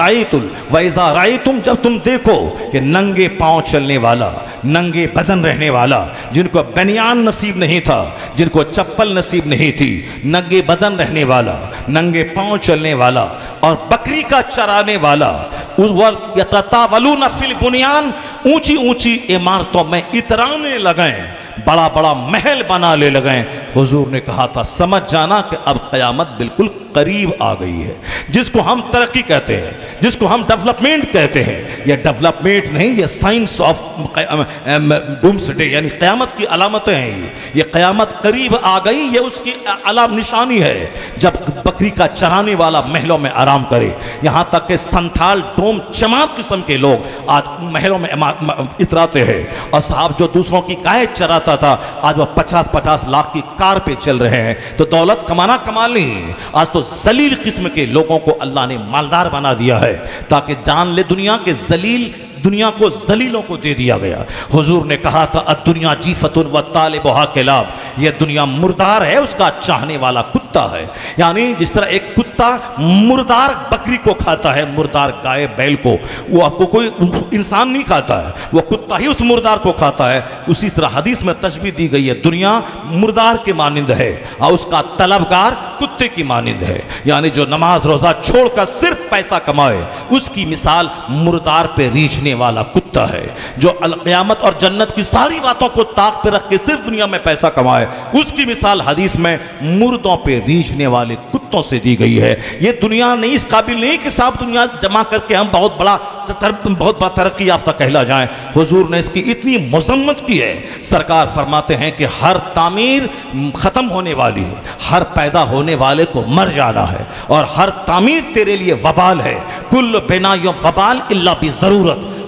रायतुम, जब तुम देखो कि नंगे पांव चलने वाला, नंगे बदन रहने वाला, जिनको बनियान नसीब नहीं था, जिनको चप्पल नसीब नहीं थी, नंगे बदन रहने वाला, नंगे पांव चलने वाला और बकरी का चराने वाला, उस वक्त यततावलून फिल बुनियान, ऊंची ऊंची इमारतों में इतराने लगे, बड़ा बड़ा महल बनाने लगे। हुजूर ने कहा था समझ जाना कि अब क़यामत बिल्कुल करीब आ गई है। जिसको हम तरक्की कहते हैं, जिसको हम डेवलपमेंट कहते हैं, यह डेवलपमेंट नहीं, यह साइंस ऑफ डूम्सडे यानी क़यामत की अलामतें हैं। ये क़यामत करीब आ गई, ये उसकी अलाम निशानी है। जब बकरी का चराने वाला महलों में आराम करे, यहाँ तक कि संथाल डोम जमात किस्म के लोग आज महलों में इतराते हैं। और साहब जो दूसरों की गाय चराता था आज वह 50-50 लाख की कार पे चल रहे हैं। तो दौलत कमाना कमाल नहीं है, आज तो जलील किस्म के लोगों को अल्लाह ने मालदार बना दिया है ताकि जान ले दुनिया के जलील, दुनिया को जलीलों को दे दिया गया। हुजूर ने कहा था अद्दुनिया जीफतुन व तालिबुहा किलाब, यह दुनिया मुर्दार है, उसका चाहने वाला कुत्ता है। यानी जिस तरह एक कुत्ता मुर्दार बकरी को खाता है, मुर्दार गाय बैल को, वो आपको कोई इंसान नहीं खाता है, वो कुत्ता ही उस मुर्दार को खाता है। उसी तरह हदीस में तशबीह दी गई है, दुनिया मुर्दार के मानिंद है और उसका तलबगार कुत्ते की मानिंद है। यानी जो नमाज रोज़ा छोड़कर सिर्फ पैसा कमाए, उसकी मिसाल मुर्दार पे रीझने वाला कुत्ता है। जो क़यामत और जन्नत की सारी बातों को ताक पे रख के सिर्फ दुनिया में पैसा कमाए, उसकी मिसाल हदीस में मुर्दों पे रीझने वाले कुत्तों से दी गई है। ये दुनिया नहीं, इस काबिल नहीं कि साहब दुनिया जमा करके हम बहुत बड़ा तरक्की याफ्ता कहला जाएं। हुजूर ने इसकी इतनी मजम्मत की है। सरकार फरमाते हैं कि हर तामीर ख़त्म होने वाली है, हर पैदा होने वाले को मर जाना है और हर तामीर तेरे लिए वबाल है। कुल बिना यो वबाल इल्ला बि ज़रूरत,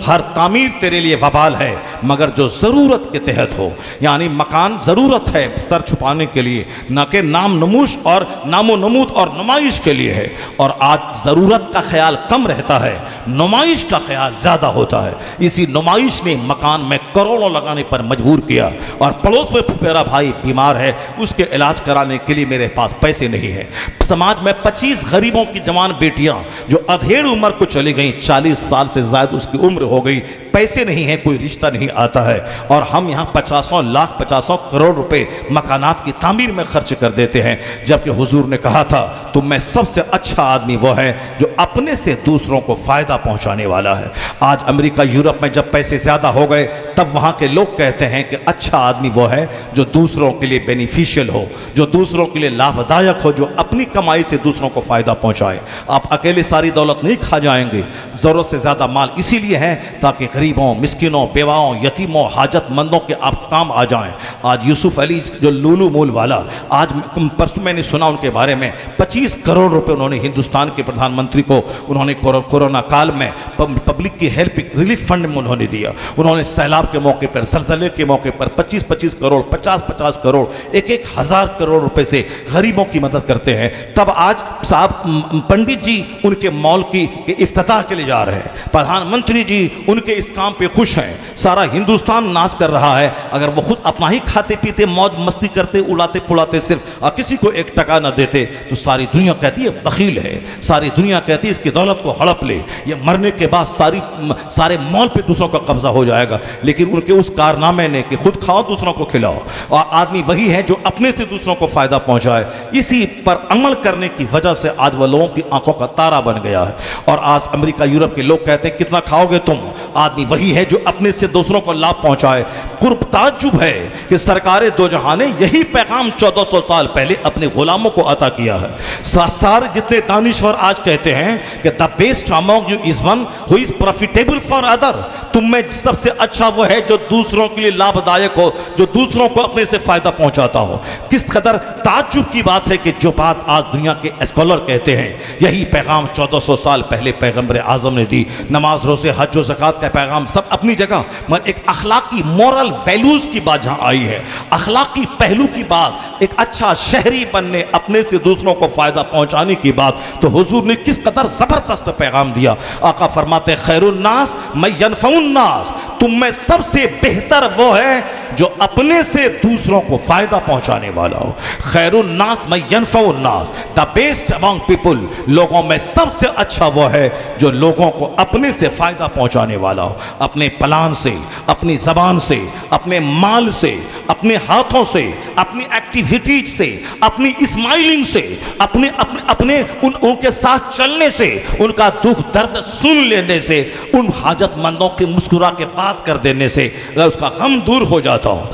हर तामीर तेरे लिए वबाल है मगर जो ज़रूरत के तहत हो। यानी मकान ज़रूरत है सर छुपाने के लिए, न कि नाम नमूश और नामो नमूद और नुमाइश के लिए है। और आज ज़रूरत का ख्याल कम रहता है, नुमाइश का ख्याल ज़्यादा होता है। इसी नुमाइश ने मकान में करोड़ों लगाने पर मजबूर किया। और पड़ोस में मेरा भाई बीमार है, उसके इलाज कराने के लिए मेरे पास पैसे नहीं है। समाज में 25 गरीबों की जवान बेटियां जो अधेड़ उम्र को चली गई, 40 साल से ज़्यादा उसकी उम्र हो गई, पैसे नहीं है, कोई रिश्ता नहीं आता है। और हम यहाँ 50 लाख 50 करोड़ रुपए मकानात की तामीर में खर्च कर देते हैं। जबकि हुजूर ने कहा था तुम में सबसे अच्छा आदमी वो है जो अपने से दूसरों को फ़ायदा पहुँचाने वाला है। आज अमेरिका यूरोप में जब पैसे ज़्यादा हो गए तब वहाँ के लोग कहते हैं कि अच्छा आदमी वो है जो दूसरों के लिए बेनिफिशियल हो, जो दूसरों के लिए लाभदायक हो, जो अपनी कमाई से दूसरों को फ़ायदा पहुँचाए। आप अकेले सारी दौलत नहीं खा जाएंगे, ज़रूरत से ज़्यादा माल इसीलिए है ताकि गरीबों, मिस्किनों, बेवाओं, यतीमों, हाजतमंदों के आप काम आ जाएं। आज यूसुफ अली जो लूलू मूल वाला, आज परसों मैंने सुना उनके बारे में 25 करोड़ रुपए उन्होंने हिंदुस्तान के प्रधानमंत्री को उन्होंने कोरोना काल में पब्लिक की हेल्प रिलीफ फंड में उन्होंने दिया। उन्होंने सैलाब के मौके पर, ज़लज़ले के मौके पर 25-25 करोड़, 50-50 करोड़, 1-1 हज़ार करोड़ रुपए से गरीबों की मदद करते हैं। तब आज साहब पंडित जी उनके मॉल की इफ्तिताह के लिए जा रहे हैं, प्रधानमंत्री जी उनके इस काम पे खुश हैं, सारा हिंदुस्तान नाच कर रहा है। अगर वो खुद अपना ही खाते पीते मौज मस्ती करते, उड़ाते पुड़ाते सिर्फ और किसी को 1 टका न देते तो सारी दुनिया कहती है बखील है, सारी दुनिया कहती है इसकी दौलत को हड़प ले, ये मरने के बाद सारे मॉल पे दूसरों का कब्जा हो जाएगा। लेकिन उनके उस कारनामे ने कि खुद खाओ दूसरों को खिलाओ, और आदमी वही है जो अपने से दूसरों को फ़ायदा पहुँचाए। इसी पर अमल करने की वजह से आज वह लोगों की आंखों का तारा बन गया है। और आज अमेरिका यूरोप के लोग कहते हैं कितना खाओगे तुम, आदमी वही है जो अपने से दूसरों को लाभ पहुंचाए। कुर्ब ताज्जुब है कि सरकारे दो जहां ने यही पैगाम 1400 साल पहले अपने गुलामों को अता किया है। सारे जितने दानिश्वर आज कहते हैं कि the best among you is one who is profitable for other, तुम में सबसे अच्छा वो है जो दूसरों के लिए लाभदायक हो, जो दूसरों को अपने से फायदा पहुंचाता हो। किस कदर ताज्जुब की बात है कि जो बात आज दुनिया के स्कॉलर कहते हैं यही पैगाम 1400 साल पहले पैगंबर आजम ने दी। नमाज, रोज़े, हज और ज़कात का पैगाम सब अपनी जगह, मगर एक अखलाकी मॉरल वैल्यूज़ की बात जहाँ आई है, अखलाकी पहलू की बात, एक अच्छा शहरी बनने, अपने से दूसरों को फ़ायदा पहुँचाने की बात, तो हुजूर ने किस कदर ज़बरदस्त पैगाम दिया। आका फरमाते खैरुन्नास मैं यनफउन्नास, तुम में सबसे बेहतर वो है जो अपने से दूसरों को फ़ायदा पहुँचाने वाला हो। खैरुन्नास मैं यनफउन्नास, द बेस्ट अमंग पीपुल, लोगों में सबसे अच्छा वो है जो लोगों को अपने से फ़ायदा पहुँचाने वाला हो। अपने प्लान से, अपनी ज़बान से, अपने माल से, अपने हाथों से, अपनी एक्टिविटीज से, अपनी स्माइलिंग से, अपने अपने अपने उनके साथ चलने से, उनका दुख दर्द सुन लेने से, उन हाजतमंदों के मुस्कुरा के बात कर देने से अगर उसका गम दूर हो जाता हो,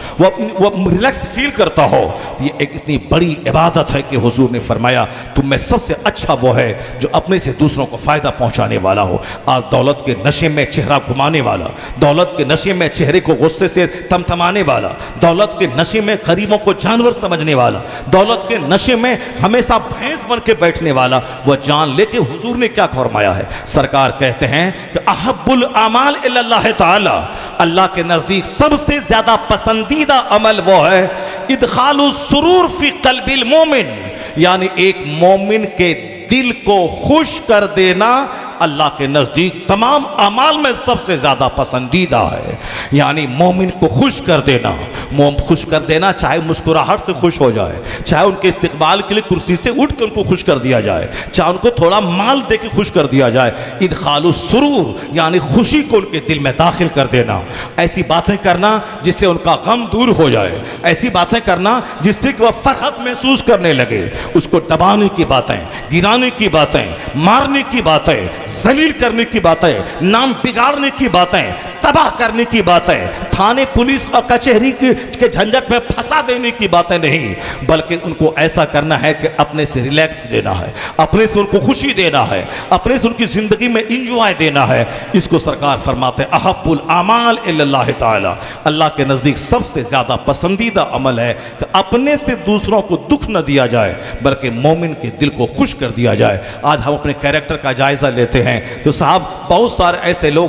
वो रिलैक्स फील करता हो, ये एक इतनी बड़ी इबादत है कि हुजूर ने फरमाया तुम में सबसे अच्छा वो है जो अपने से दूसरों को फ़ायदा पहुँचाने वाला हो। आज दौलत के नशे में चेहरा घुमाने वाला, दौलत के नशे में चेहरे को गुस्से से थमथमाने वाला, दौलत के नशे में गरीबों को जानवर समझने वाला, दौलत के नशे में हमेशा भैंस बन के बैठने वाला, वह जान लेके हुजूर ने क्या फरमाया है। सरकार कहते हैं कि अहब्बुल अमाल इल्लल्लाह ताला, अल्लाह के नज़दीक सबसे ज़्यादा पसंदीदा अमल वो है इदखालुस सुरूर फी क़ल्बिल मोमिन, यानी एक मोमिन के दिल को खुश कर देना अल्लाह के नज़दीक तमाम अमाल में सबसे ज़्यादा पसंदीदा है। यानी मोमिन को खुश कर देना, खुश कर देना, चाहे मुस्कुराहट से खुश हो जाए, चाहे उनके इस्तकबाल के लिए कुर्सी से उठ कर उनको खुश कर दिया जाए, चाहे उनको थोड़ा माल दे के खुश कर दिया जाए। इदखालुस सुरूर यानी खुशी को उनके दिल में दाखिल कर देना, ऐसी बातें करना जिससे उनका गम दूर हो जाए, ऐसी बातें करना जिससे कि वह फरहत महसूस करने लगे। उसको दबाने की बातें, गिराने की बातें, मारने की बातें, जलील करने की बातें, नाम बिगाड़ने की बातें, तबाह करने की बातें, थाने पुलिस और कचहरी के झंझट में फंसा देने की बातें नहीं, बल्कि उनको ऐसा करना है कि अपने से रिलैक्स देना है, अपने से उनको खुशी देना है, अपने से उनकी ज़िंदगी में इंजॉय देना है। इसको सरकार फरमाते अहब्बुल अमाल इल्लल्लाह ताला, अल्लाह के नज़दीक सबसे ज़्यादा पसंदीदा अमल है कि अपने से दूसरों को दुख न दिया जाए बल्कि मोमिन के दिल को खुश कर दिया जाए। आज हम अपने कैरेक्टर का जायज़ा लेते हैं तो साहब बहुत सारे ऐसे लोग हैं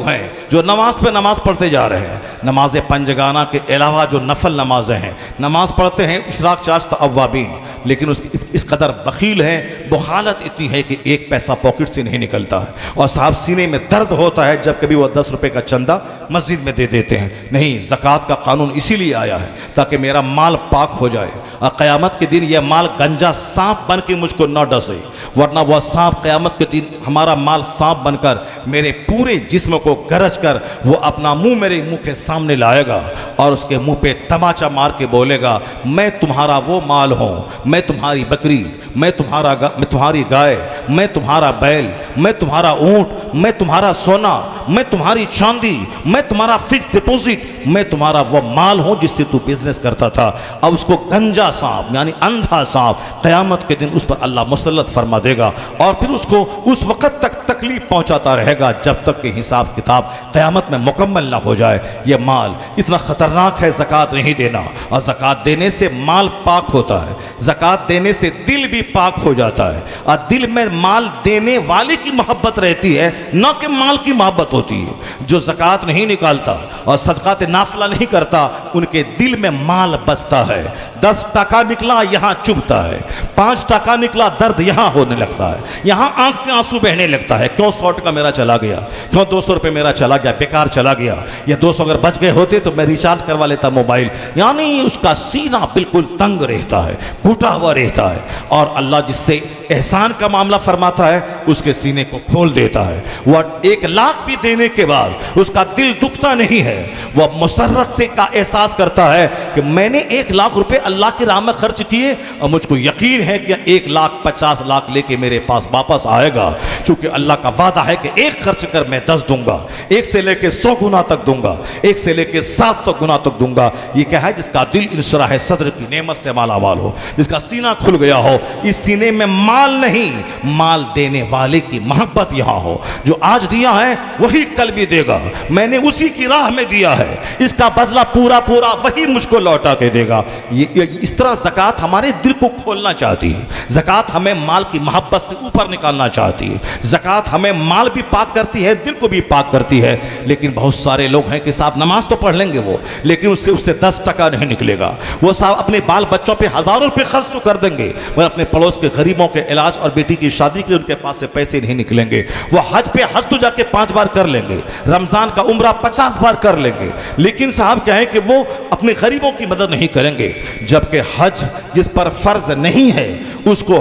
जो नमाज पे नमाज पढ़ते जा रहे हैं, नमाज पंजगाना के अलावा जो नफल नमाजें हैं, नमाज पढ़ते हैं इशराक चाश्त अव्वाबीन, लेकिन इस कदर बखील हैं, बुखालत इतनी है कि एक पैसा पॉकेट से नहीं निकलता है। और साहब सीने में दर्द होता है जब कभी वो 10 रुपये का चंदा मस्जिद में दे देते हैं। नहीं, ज़कात का कानून इसीलिए आया है ताकि मेरा माल पाक हो जाए और क़यामत के दिन यह माल गंजा सांप बन के मुझको न डसे, वरना वह सांप क़यामत के दिन हमारा माल सांप बनकर मेरे पूरे जिस्म को गरज कर वो अपना मुंह मेरे मुंह के सामने लाएगा और उसके मुंह पे तमाचा मार के बोलेगा, मैं तुम्हारा वो माल हूँ, मैं तुम्हारी बकरी, मैं तुम्हारी गाय, मैं तुम्हारा बैल, मैं तुम्हारा ऊँट, मैं तुम्हारा सोना, मैं तुम्हारी चांदी, मैं तुम्हारा फिक्स डिपॉजिट, मैं तुम्हारा वो माल हूँ जिससे तू बिजनेस करता था। अब उसको गंजा सांप यानी अंधा सांप क़यामत के दिन उस पर अल्लाह मुसल्लत फरमा देगा और फिर उसको उस वक़्त तक तकलीफ पहुँचाता रहेगा जब तक कि हिसाब किताब क़यामत में मुकम्मल ना हो जाए। ये माल इतना ख़तरनाक है, ज़कात नहीं देना। और ज़कात देने से माल पाक होता है, ज़कात देने से दिल भी पाक हो जाता है और दिल में माल देने वाले की मोहब्बत रहती है, न कि माल की मोहब्बत होती है। जो ज़कात नहीं निकालता और सदक़ात नाफिला नहीं करता, उनके दिल में माल बसता है। 10 टका निकला यहाँ चुभता है, 5 टका निकला दर्द यहाँ होने लगता है, यहाँ आंख से आंसू बहने लगता है। क्यों 100 टका मेरा चला गया, क्यों 200 रुपये मेरा चला गया, बेकार चला गया। ये 200 अगर बच गए होते तो मैं रिचार्ज करवा लेता मोबाइल। यानी उसका सीना बिल्कुल तंग रहता है, घुटा हुआ रहता है। और अल्लाह जिससे एहसान का मामला फरमाता है उसके सीने को खोल देता है। वह 1 लाख भी देने के बाद उसका दिल दुखता नहीं है, वह मुसर्रत से का एहसास करता है कि मैंने 1 लाख रुपए अल्लाह की राह में खर्च किए और मुझको यकीन है कि 1,50,00,000 लाख लेके मेरे पास वापस आएगा, क्योंकि अल्लाह का वादा है कि 1 खर्च कर मैं 10 दूंगा, 1 से लेके 100 गुना तक दूंगा, 1 से लेके 700 गुना तक दूंगा। ये क्या है? जिसका दिल इंशराह सद्र की नेमत से मालामाल हो, जिसका सीना खुल गया हो। इस सीने में माल नहीं, माल देने वाले की मोहब्बत यहाँ हो। जो आज दिया है वही कल भी देगा, मैंने उसी की राह में दिया है, इसका बदला पूरा पूरा वही मुझको लौटा के देगा। ये इस तरह ज़कात हमारे दिल को खोलना चाहती है, ज़कात हमें माल की मोहब्बत से ऊपर निकालना चाहती है, ज़कात हमें माल भी पाक करती है, दिल को भी पाक करती है। लेकिन बहुत सारे लोग हैं कि साहब नमाज तो पढ़ लेंगे वो, लेकिन उससे 10 टका नहीं निकलेगा। वो साहब अपने बाल बच्चों पे हज़ारों रुपये खर्च तो कर देंगे, मगर अपने पड़ोस के गरीबों के इलाज और बेटी की शादी के लिए उनके पास से पैसे नहीं निकलेंगे। वो हज पे हज तो जाके 5 बार कर लेंगे, रमज़ान का उम्रा 50 बार कर लेंगे, लेकिन साहब क्या है कि वो अपने गरीबों की मदद नहीं करेंगे। जबकि हज जिस पर फ़र्ज नहीं है उसको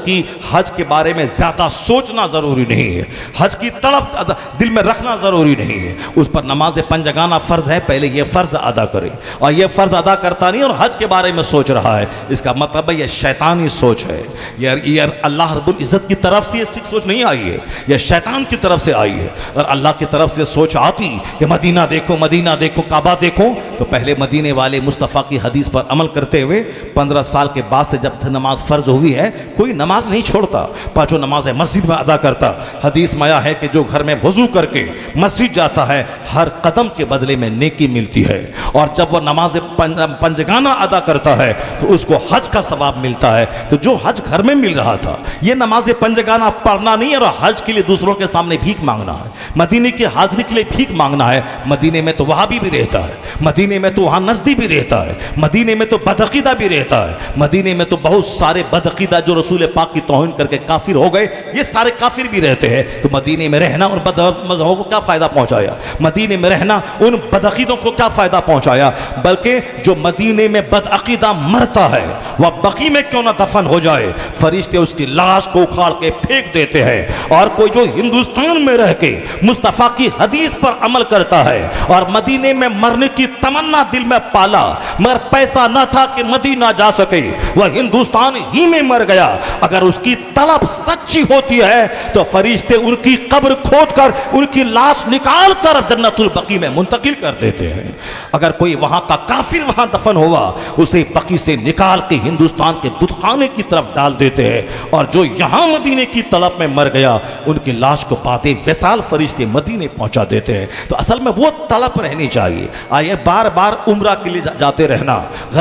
हज के बारे में ज़्यादा सोचना ज़रूरी नहीं है, हज की तड़प दिल में रखना ज़रूरी नहीं है। उस पर नमाज पंजगाना फ़र्ज़ है, पहले ये फ़र्ज़ अदा करे, और ये फ़र्ज़ अदा करता नहीं और हज के बारे में सोच रहा है, इसका मतलब है यह शैतानी सोच है। यार अल्लाह रब्बुल इज़्ज़त की तरफ से ये सोच नहीं आई है, यह शैतान की तरफ से आई है। और अल्लाह की तरफ से सोच आती कि मदीना देखो, मदीना देखो, काबा देखो, तो पहले मदीने वाले मुस्तफ़ा की हदीस पर अमल करते हुए 15 साल के बाद से जब नमाज फ़र्ज हुई है, कोई नमाज नहीं छोड़ता, 5 नमाज़ें मस्जिद में अदा करता। हदीस में आया है कि जो घर में वज़ू करके मस्जिद जाता है हर कदम के बदले में नेकी मिलती है, और जब वह नमाज पंजगाना अदा करता है तो उसको हज का सवाब मिलता है। तो जो हज घर में मिल रहा था, ये नमाज पंजगाना पढ़ना नहीं है और हज के लिए दूसरों के सामने भीख मांगना है, मदीने की हाजिरी के लिए भीख मांगना है। मदीने में तो वहाबी भी रहता है, मदीने में तो वहाँ नजदी भी रहता है, मदीने में तो बदअक़ीदा भी रहता है, मदीने में तो बहुत सारे बदअक़ीदा जो रसूल पाक की तौहीन करके काफिर हो गए, ये सारे काफिर भी रहते हैं। तो मदीने में रहना उन बदमज़हबों को क्या फ़ायदा पहुँचाया, मदीने में रहना उन बदअक़ीदों को क्या फ़ायदा पहुँचाया। बल्कि जो मदीने में बदअक़ीदा मरता है वह बक़ी में क्यों ना दफन हो जाए, फरिश्ते उसकी लाश को उखाड़ के फेंक देते हैं। और कोई जो हिंदुस्तान में रह के मुस्तफ़ा की हदीस पर अमल करता है और मदीने में मरने की तमन्ना दिल में पाला, मगर पैसा न था कि मदीना जा सके, वह हिंदुस्तान ही में मर गया, अगर उसकी तलब सच्ची होती है तो फरिश्ते उनकी कब्र खोद कर उनकी लाश निकाल कर जन्नतुल बकी में मुंतकिल कर देते हैं। अगर कोई वहां का काफिर वहां दफन हुआ, उसे बकी से निकाल के हिंदुस्तान के बुतखाने की तरफ डाल देते हैं, और जो यहां मदीने की तलब में मर गया उनकी लाश को पाते विशाल फरिश्ते मदीने पहुंचा देते हैं। तो असल में वो तलब रहनी चाहिए। आइए बार बार उम्रा के लिए जाते रहना, गरीब भाई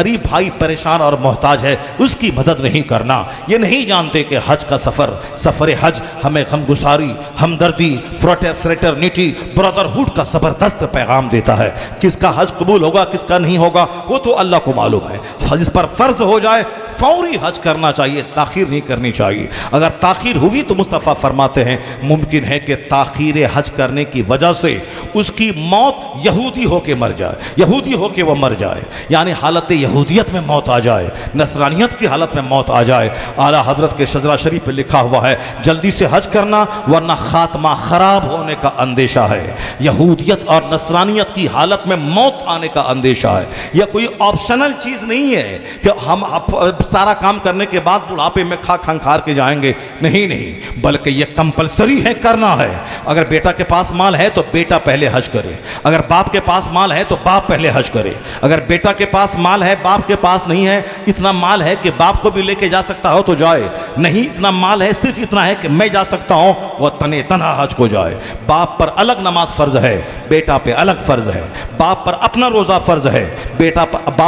भाई परेशान और मोहताज है उसकी मदद नहीं करना। ये नहीं जानते कि हज का सफ़र हज हमें गमगुसारी, हमदर्दी, फ्रेटरनिटी, ब्रदरहुड का ज़बरदस्त पैगाम देता है। किसका हज कबूल होगा किसका नहीं होगा वो तो अल्लाह को मालूम है। जिस पर फ़र्ज़ हो जाए फौरी हज करना चाहिए, ताख़ीर नहीं करनी चाहिए। अगर ताख़ीर हुई तो मुस्तफ़ा फरमाते हैं मुमकिन है कि ताख़ीर हज करने की वजह से उसकी मौत यहूदी होके मर जाए, यहूदी होके वो मर जाए, यानी हालत यहूदियत में मौत आ जाए, नसरानियत की हालत में मौत आ जाए। आला हज़रत के शजरा शरीफ पे लिखा हुआ है जल्दी से हज करना वरना खात्मा ख़राब होने का अंदेशा है। यहूदियत और नसरानियत की हालत में मौत आने का अंदेशा है। यह कोई ऑप्शनल चीज़ नहीं है कि हम सारा काम करने के बाद बुढ़ापे में खा खंखार के जाएंगे, नहीं नहीं, बल्कि यह कंपलसरी है, करना है। अगर बेटा के पास माल है तो बेटा पहले हज करे, अगर बाप के पास माल है तो बाप पहले हज करे। अगर बेटा के पास माल है बाप के पास नहीं है, इतना माल है कि बाप को भी लेके जा सकता हो तो जाए, नहीं इतना माल है सिर्फ इतना है कि मैं जा सकता हूं, वह तने तना हज को जाए। बाप पर अलग नमाज फ़र्ज है, बेटा पे अलग फ़र्ज है। बाप पर अपना रोज़ा फ़र्ज है, बेटा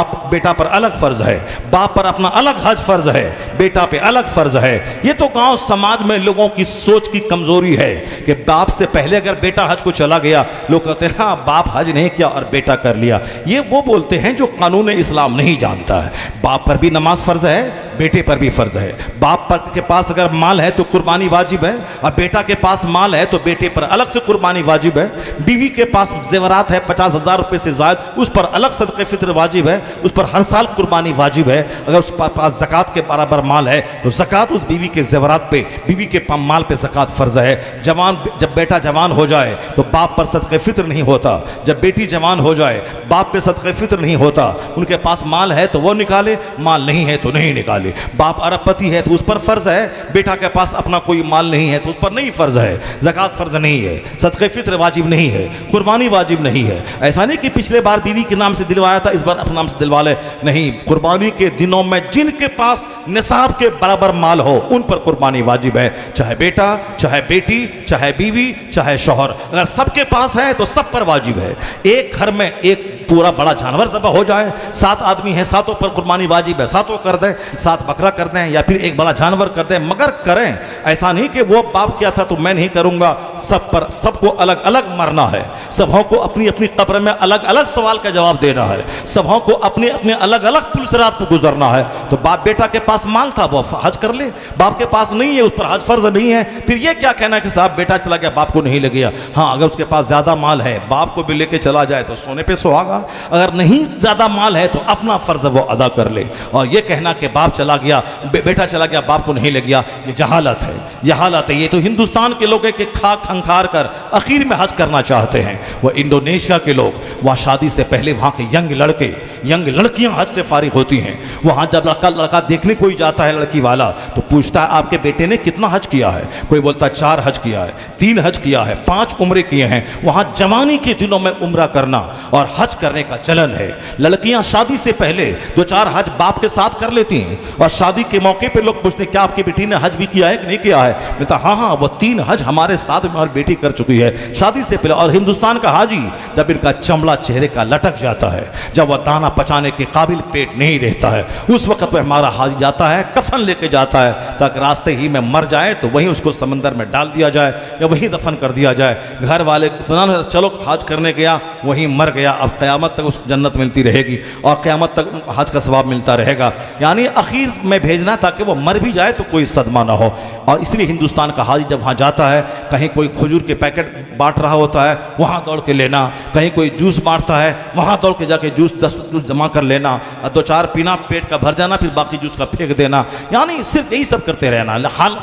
पर अलग फ़र्ज है। बाप पर अपना अलग हज फ़र्ज है, बेटा पे अलग फ़र्ज है। ये तो गांव समाज में लोगों की सोच की कमज़ोरी है कि बाप से पहले अगर बेटा हज को चला गया, लोग कहते हैं हाँ बाप हज नहीं किया और बेटा कर लिया। ये वो बोलते हैं जो कानून इस्लाम नहीं जानता है। बाप पर भी नमाज फ़र्ज है, बेटे पर भी फ़र्ज है। बाप पर के पास अगर माल है तो कुर्बानी वाजिब है, और बेटा के पास माल है तो बेटे पर अलग से कुर्बानी वाजिब है। बीवी के पास जेवरात है 50,000 रुपये से ज़्यादा, उस पर अलग सदक़े फ़ित्र वाजिब है, उस पर हर साल कुर्बानी वाजिब है। अगर उस पास ज़कात के बराबर माल है तो ज़कात उस बीवी के जेवरात पे, बीवी के माल पे ज़कात फ़र्ज है। जब बेटा जवान हो जाए तो बाप पर सदक़े फ़ित्र नहीं होता, जब बेटी जवान हो जाए बाप पे सदक़े फ़ित्र नहीं होता। उनके पास माल है तो वो निकाले, माल नहीं है तो नहीं निकाले। बाप अरबपति है तो उस पर फ़र्ज है, बेटा के पास अपना कोई माल नहीं है तो उस पर नहीं फ़र्ज है। ज़कात फ़र्ज नहीं है, सदक़े फ़ित्र वाजिब नहीं है, कुर्बानी वाजिब नहीं है। ऐसा नहीं कि पिछले बार बीवी के नाम से दिलवाया था इस बार अपने नाम से दिलवा ले, नहीं। कुर्बानी के दिनों में जिनके पास निसाब के बराबर माल हो उन पर कुर्बानी वाजिब है, चाहे बेटा, चाहे बेटी, चाहे बीवी, चाहे शौहर। अगर सबके पास है तो सब पर वाजिब है। एक घर में एक पूरा बड़ा जानवर ज़बह हो जाए, 7 आदमी हैं, 7 पर कुर्बानी वाजिब है, 7 कर दें, 7 बकरा कर दें या फिर एक बड़ा जानवर कर दें, मगर करें। ऐसा नहीं कि वो बाप किया था तो मैं नहीं करूँगा। सब पर सबको अलग अलग मरना है, सबों को अपनी अपनी कब्र में अलग अलग सवाल का जवाब देना है, सबों को अपने अपने अलग अलग पुलसरात को गुजरना है। तो बाप बेटा के पास माल था वो हज कर ले, बाप के पास नहीं है उस पर हज फ़र्ज नहीं है। फिर ये क्या कहना है कि साहब बेटा चला गया बाप को नहीं ले गया। हाँ, अगर उसके पास ज़्यादा माल है बाप को भी लेके चला जाए तो सोने पे सुहागा, अगर नहीं ज़्यादा माल है तो अपना फ़र्ज़ वो अदा कर ले। और ये कहना कि बाप चला गया बेटा चला गया बाप को नहीं ले गया, ये जहालत है, जहालत है। ये तो हिंदुस्तान के लोग हैं कि खा खंखार कर आखिर में हज करना चाहते हैं। वह इंडोनेशिया के लोग, वहाँ शादी से पहले वहाँ के यंग लड़कियाँ हज से फारिग होती हैं। वहाँ जब लड़का देखने कोई जाता है लड़की वाला तो पूछता है आपके बेटे ने कितना हज किया है। कोई बोलता है 4 हज किया है, 3 हज किया है, 5 उम्रे किए हैं। वहाँ जवानी के दिनों में उम्रा करना और हज करने का चलन है। लड़कियां शादी से पहले 2-4 हज बाप के साथ कर लेती हैं और शादी के मौके पे लोग पूछते हैं क्या आपकी बेटी ने हज भी किया है कि नहीं किया है। कहता हाँ वो 3 हज हमारे साथ में हमारी बेटी कर चुकी है शादी से पहले। और हिंदुस्तान का हाजी जब इनका चमड़ा चेहरे का लटक जाता है, जब वह दाना पचाने के काबिल पेट नहीं रहता है, उस वक्त वह हमारा हाजी जाता है कफन लेके जाता है ताकि रास्ते ही में मर जाए तो वहीं उसको समंदर में डाल दिया जाए या वहीं दफन कर दिया जाए। घर वाले इतना चलो हज करने गया वहीं मर गया, अब क़यामत तक उसको जन्नत मिलती रहेगी और क़यामत तक हज का सवाब मिलता रहेगा। यानी आखिर में भेजना ताकि वो मर भी जाए तो कोई सदमा ना हो। और इसलिए हिंदुस्तान का हाजी जब वहाँ जाता है, कहीं कोई खजूर के पैकेट बांट रहा होता है वहाँ दौड़ के लेना, कहीं कोई जूस बांटता है वहाँ दौड़ के जाके जूस 10 जूस जमा कर लेना, 2-4 पीना, पेट का भर जाना, फिर बाकी जूस का फेंक देना। यानी सिर्फ यही सब करते रहना,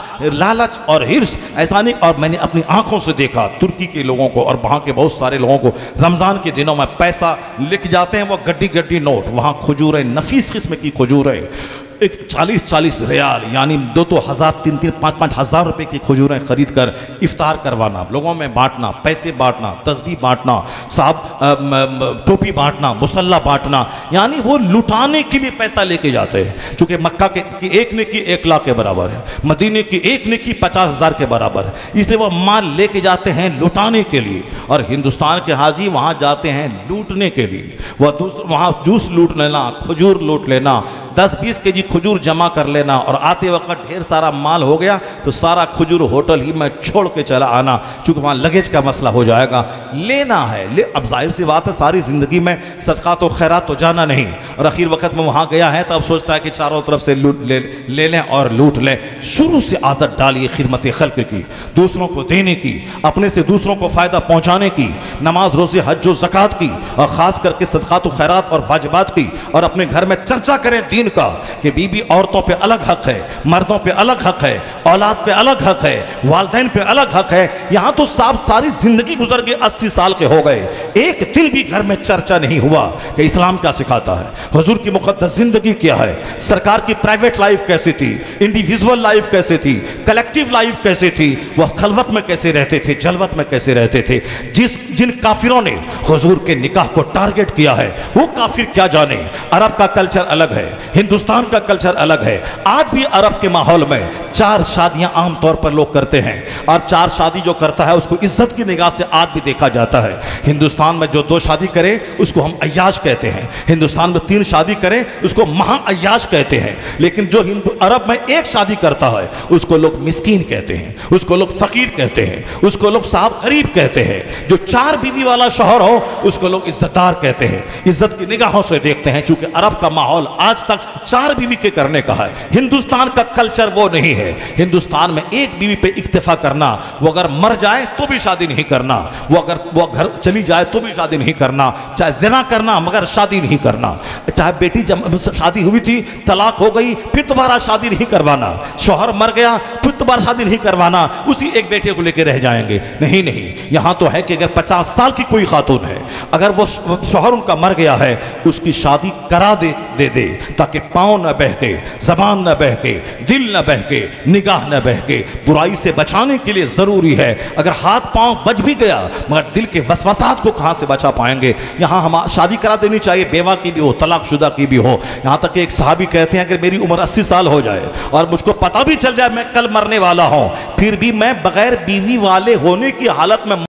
लालच और हिर्स। ऐसा नहीं, और मैंने अपनी आंखों से देखा तुर्की के लोगों को और वहाँ के बहुत सारे लोगों को रमज़ान के दिनों में पैसा लेके जाते हैं वो गड्डी नोट, वहाँ खजूरें, नफीस किस्म की खजूरें, एक 40-40 रियाल यानी 2-2 हज़ार 3-3 5-5 हज़ार रुपये की खजूरें खरीद कर इफ्तार करवाना, लोगों में बांटना, पैसे बांटना, तस्बीह बांटना, साहब टोपी बांटना, मुसल्ला बांटना, यानी वो लुटाने के लिए पैसा लेके जाते हैं। चूँकि मक्का की एक नेकी 1 लाख के बराबर है, मदीने की एक नेकी 50,000 के बराबर है, इसलिए वो माल लेके जाते हैं लुटाने के लिए। और हिंदुस्तान के हाजी वहाँ जाते हैं लूटने के लिए। वह वहाँ जूस लूट लेना, खजूर लूट लेना, 10-20 केजी खजूर जमा कर लेना, और आते वक्त ढेर सारा माल हो गया तो सारा खजूर होटल ही में छोड़ के चला आना, चूँकि वहाँ लगेज का मसला हो जाएगा। लेना है अब जाहिर सी बात है सारी ज़िंदगी में सदका तो खैरात तो जाना नहीं, और आखिर वक्त में वहाँ गया है तो अब सोचता है कि चारों तरफ से ले लें और लूट लें। शुरू से आदत डालिए खिदमत खल्क की, दूसरों को देने की, अपने से दूसरों को फ़ायदा पहुँचाने की, नमाज रोज़े हज व ज़कात की, और ख़ास करके सदका तो खैरात और वाजिबात की। और अपने घर में चर्चा करें दीन का कि बीबी औरतों पे अलग हक है, मर्दों पे अलग हक है, औलाद पे अलग हक है, वालिदैन पे अलग हक है। यहाँ तो साहब सारी जिंदगी गुजर गई, 80 साल के हो गए, एक दिन भी घर में चर्चा नहीं हुआ कि इस्लाम क्या सिखाता है, हुजूर की मुक़द्दस जिंदगी क्या है, सरकार की प्राइवेट लाइफ कैसी थी, इंडिविजुअल लाइफ कैसी थी, कलेक्टिव लाइफ कैसी थी, वह खलवत में कैसे रहते थे, जलवत में कैसे रहते थे। जिन काफिरों ने हुजूर के निकाह को टारगेट किया है वो काफिर क्या जाने। अरब का कल्चर अलग है, हिंदुस्तान का कल्चर अलग है। आज भी अरब के माहौल में 4 शादियां आमतौर पर लोग करते हैं, और 4 शादी जो करता है उसको इज्जत की निगाह से आज भी देखा जाता है। हिंदुस्तान में जो 2 शादी करे उसको हम अय्याश कहते हैं, हिंदुस्तान में 3 शादी करें उसको महा अय्याश कहते हैं। लेकिन जो अरब में 1 शादी करता है उसको लोग मिस्कीन कहते हैं, उसको लोग फकीर कहते हैं, उसको लोग साहब गरीब कहते हैं। जो 4 बीवी वाला शौहर हो उसको लोग इज्जतदार कहते हैं, इज्जत की निगाहों से देखते हैं। चूंकि अरब का माहौल आज तक 4 बीवी के करने का है, हिंदुस्तान का कल्चर वो नहीं है। हिंदुस्तान में 1 बीवी पे इक्तिफा करना, वो अगर मर जाए तो भी शादी नहीं करना, वो अगर वो घर चली जाए तो भी शादी नहीं करना, चाहे ज़िना करना मगर शादी नहीं करना, चाहे बेटी जब शादी हुई थी तलाक हो गई फिर दोबारा शादी नहीं करवाना, शौहर मर गया फिर दोबारा शादी नहीं करवाना, उसी एक बेटे को लेकर रह जाएंगे। नहीं नहीं, यहाँ तो है कि अगर 50 साल की कोई खातून है, अगर वो शौहर उनका मर गया है उसकी शादी करा दे ताकि पाँव न बहके, जबान न बहके, दिल न बहके, निगाह न बहके। बुराई से बचाने के लिए ज़रूरी है, अगर हाथ पाँव बच भी गया मगर दिल के वसवसात को कहाँ से बचा पाएंगे। यहाँ हम शादी करा देनी चाहिए, बेवा की भी हो, तलाकशुदा की भी हो। यहाँ तक कि एक साहबी कहते हैं अगर मेरी उम्र 80 साल हो जाए और मुझको पता भी चल जाए मैं कल मरने वाला हूँ, फिर भी मैं बगैर बीवी वाले होने की हालत में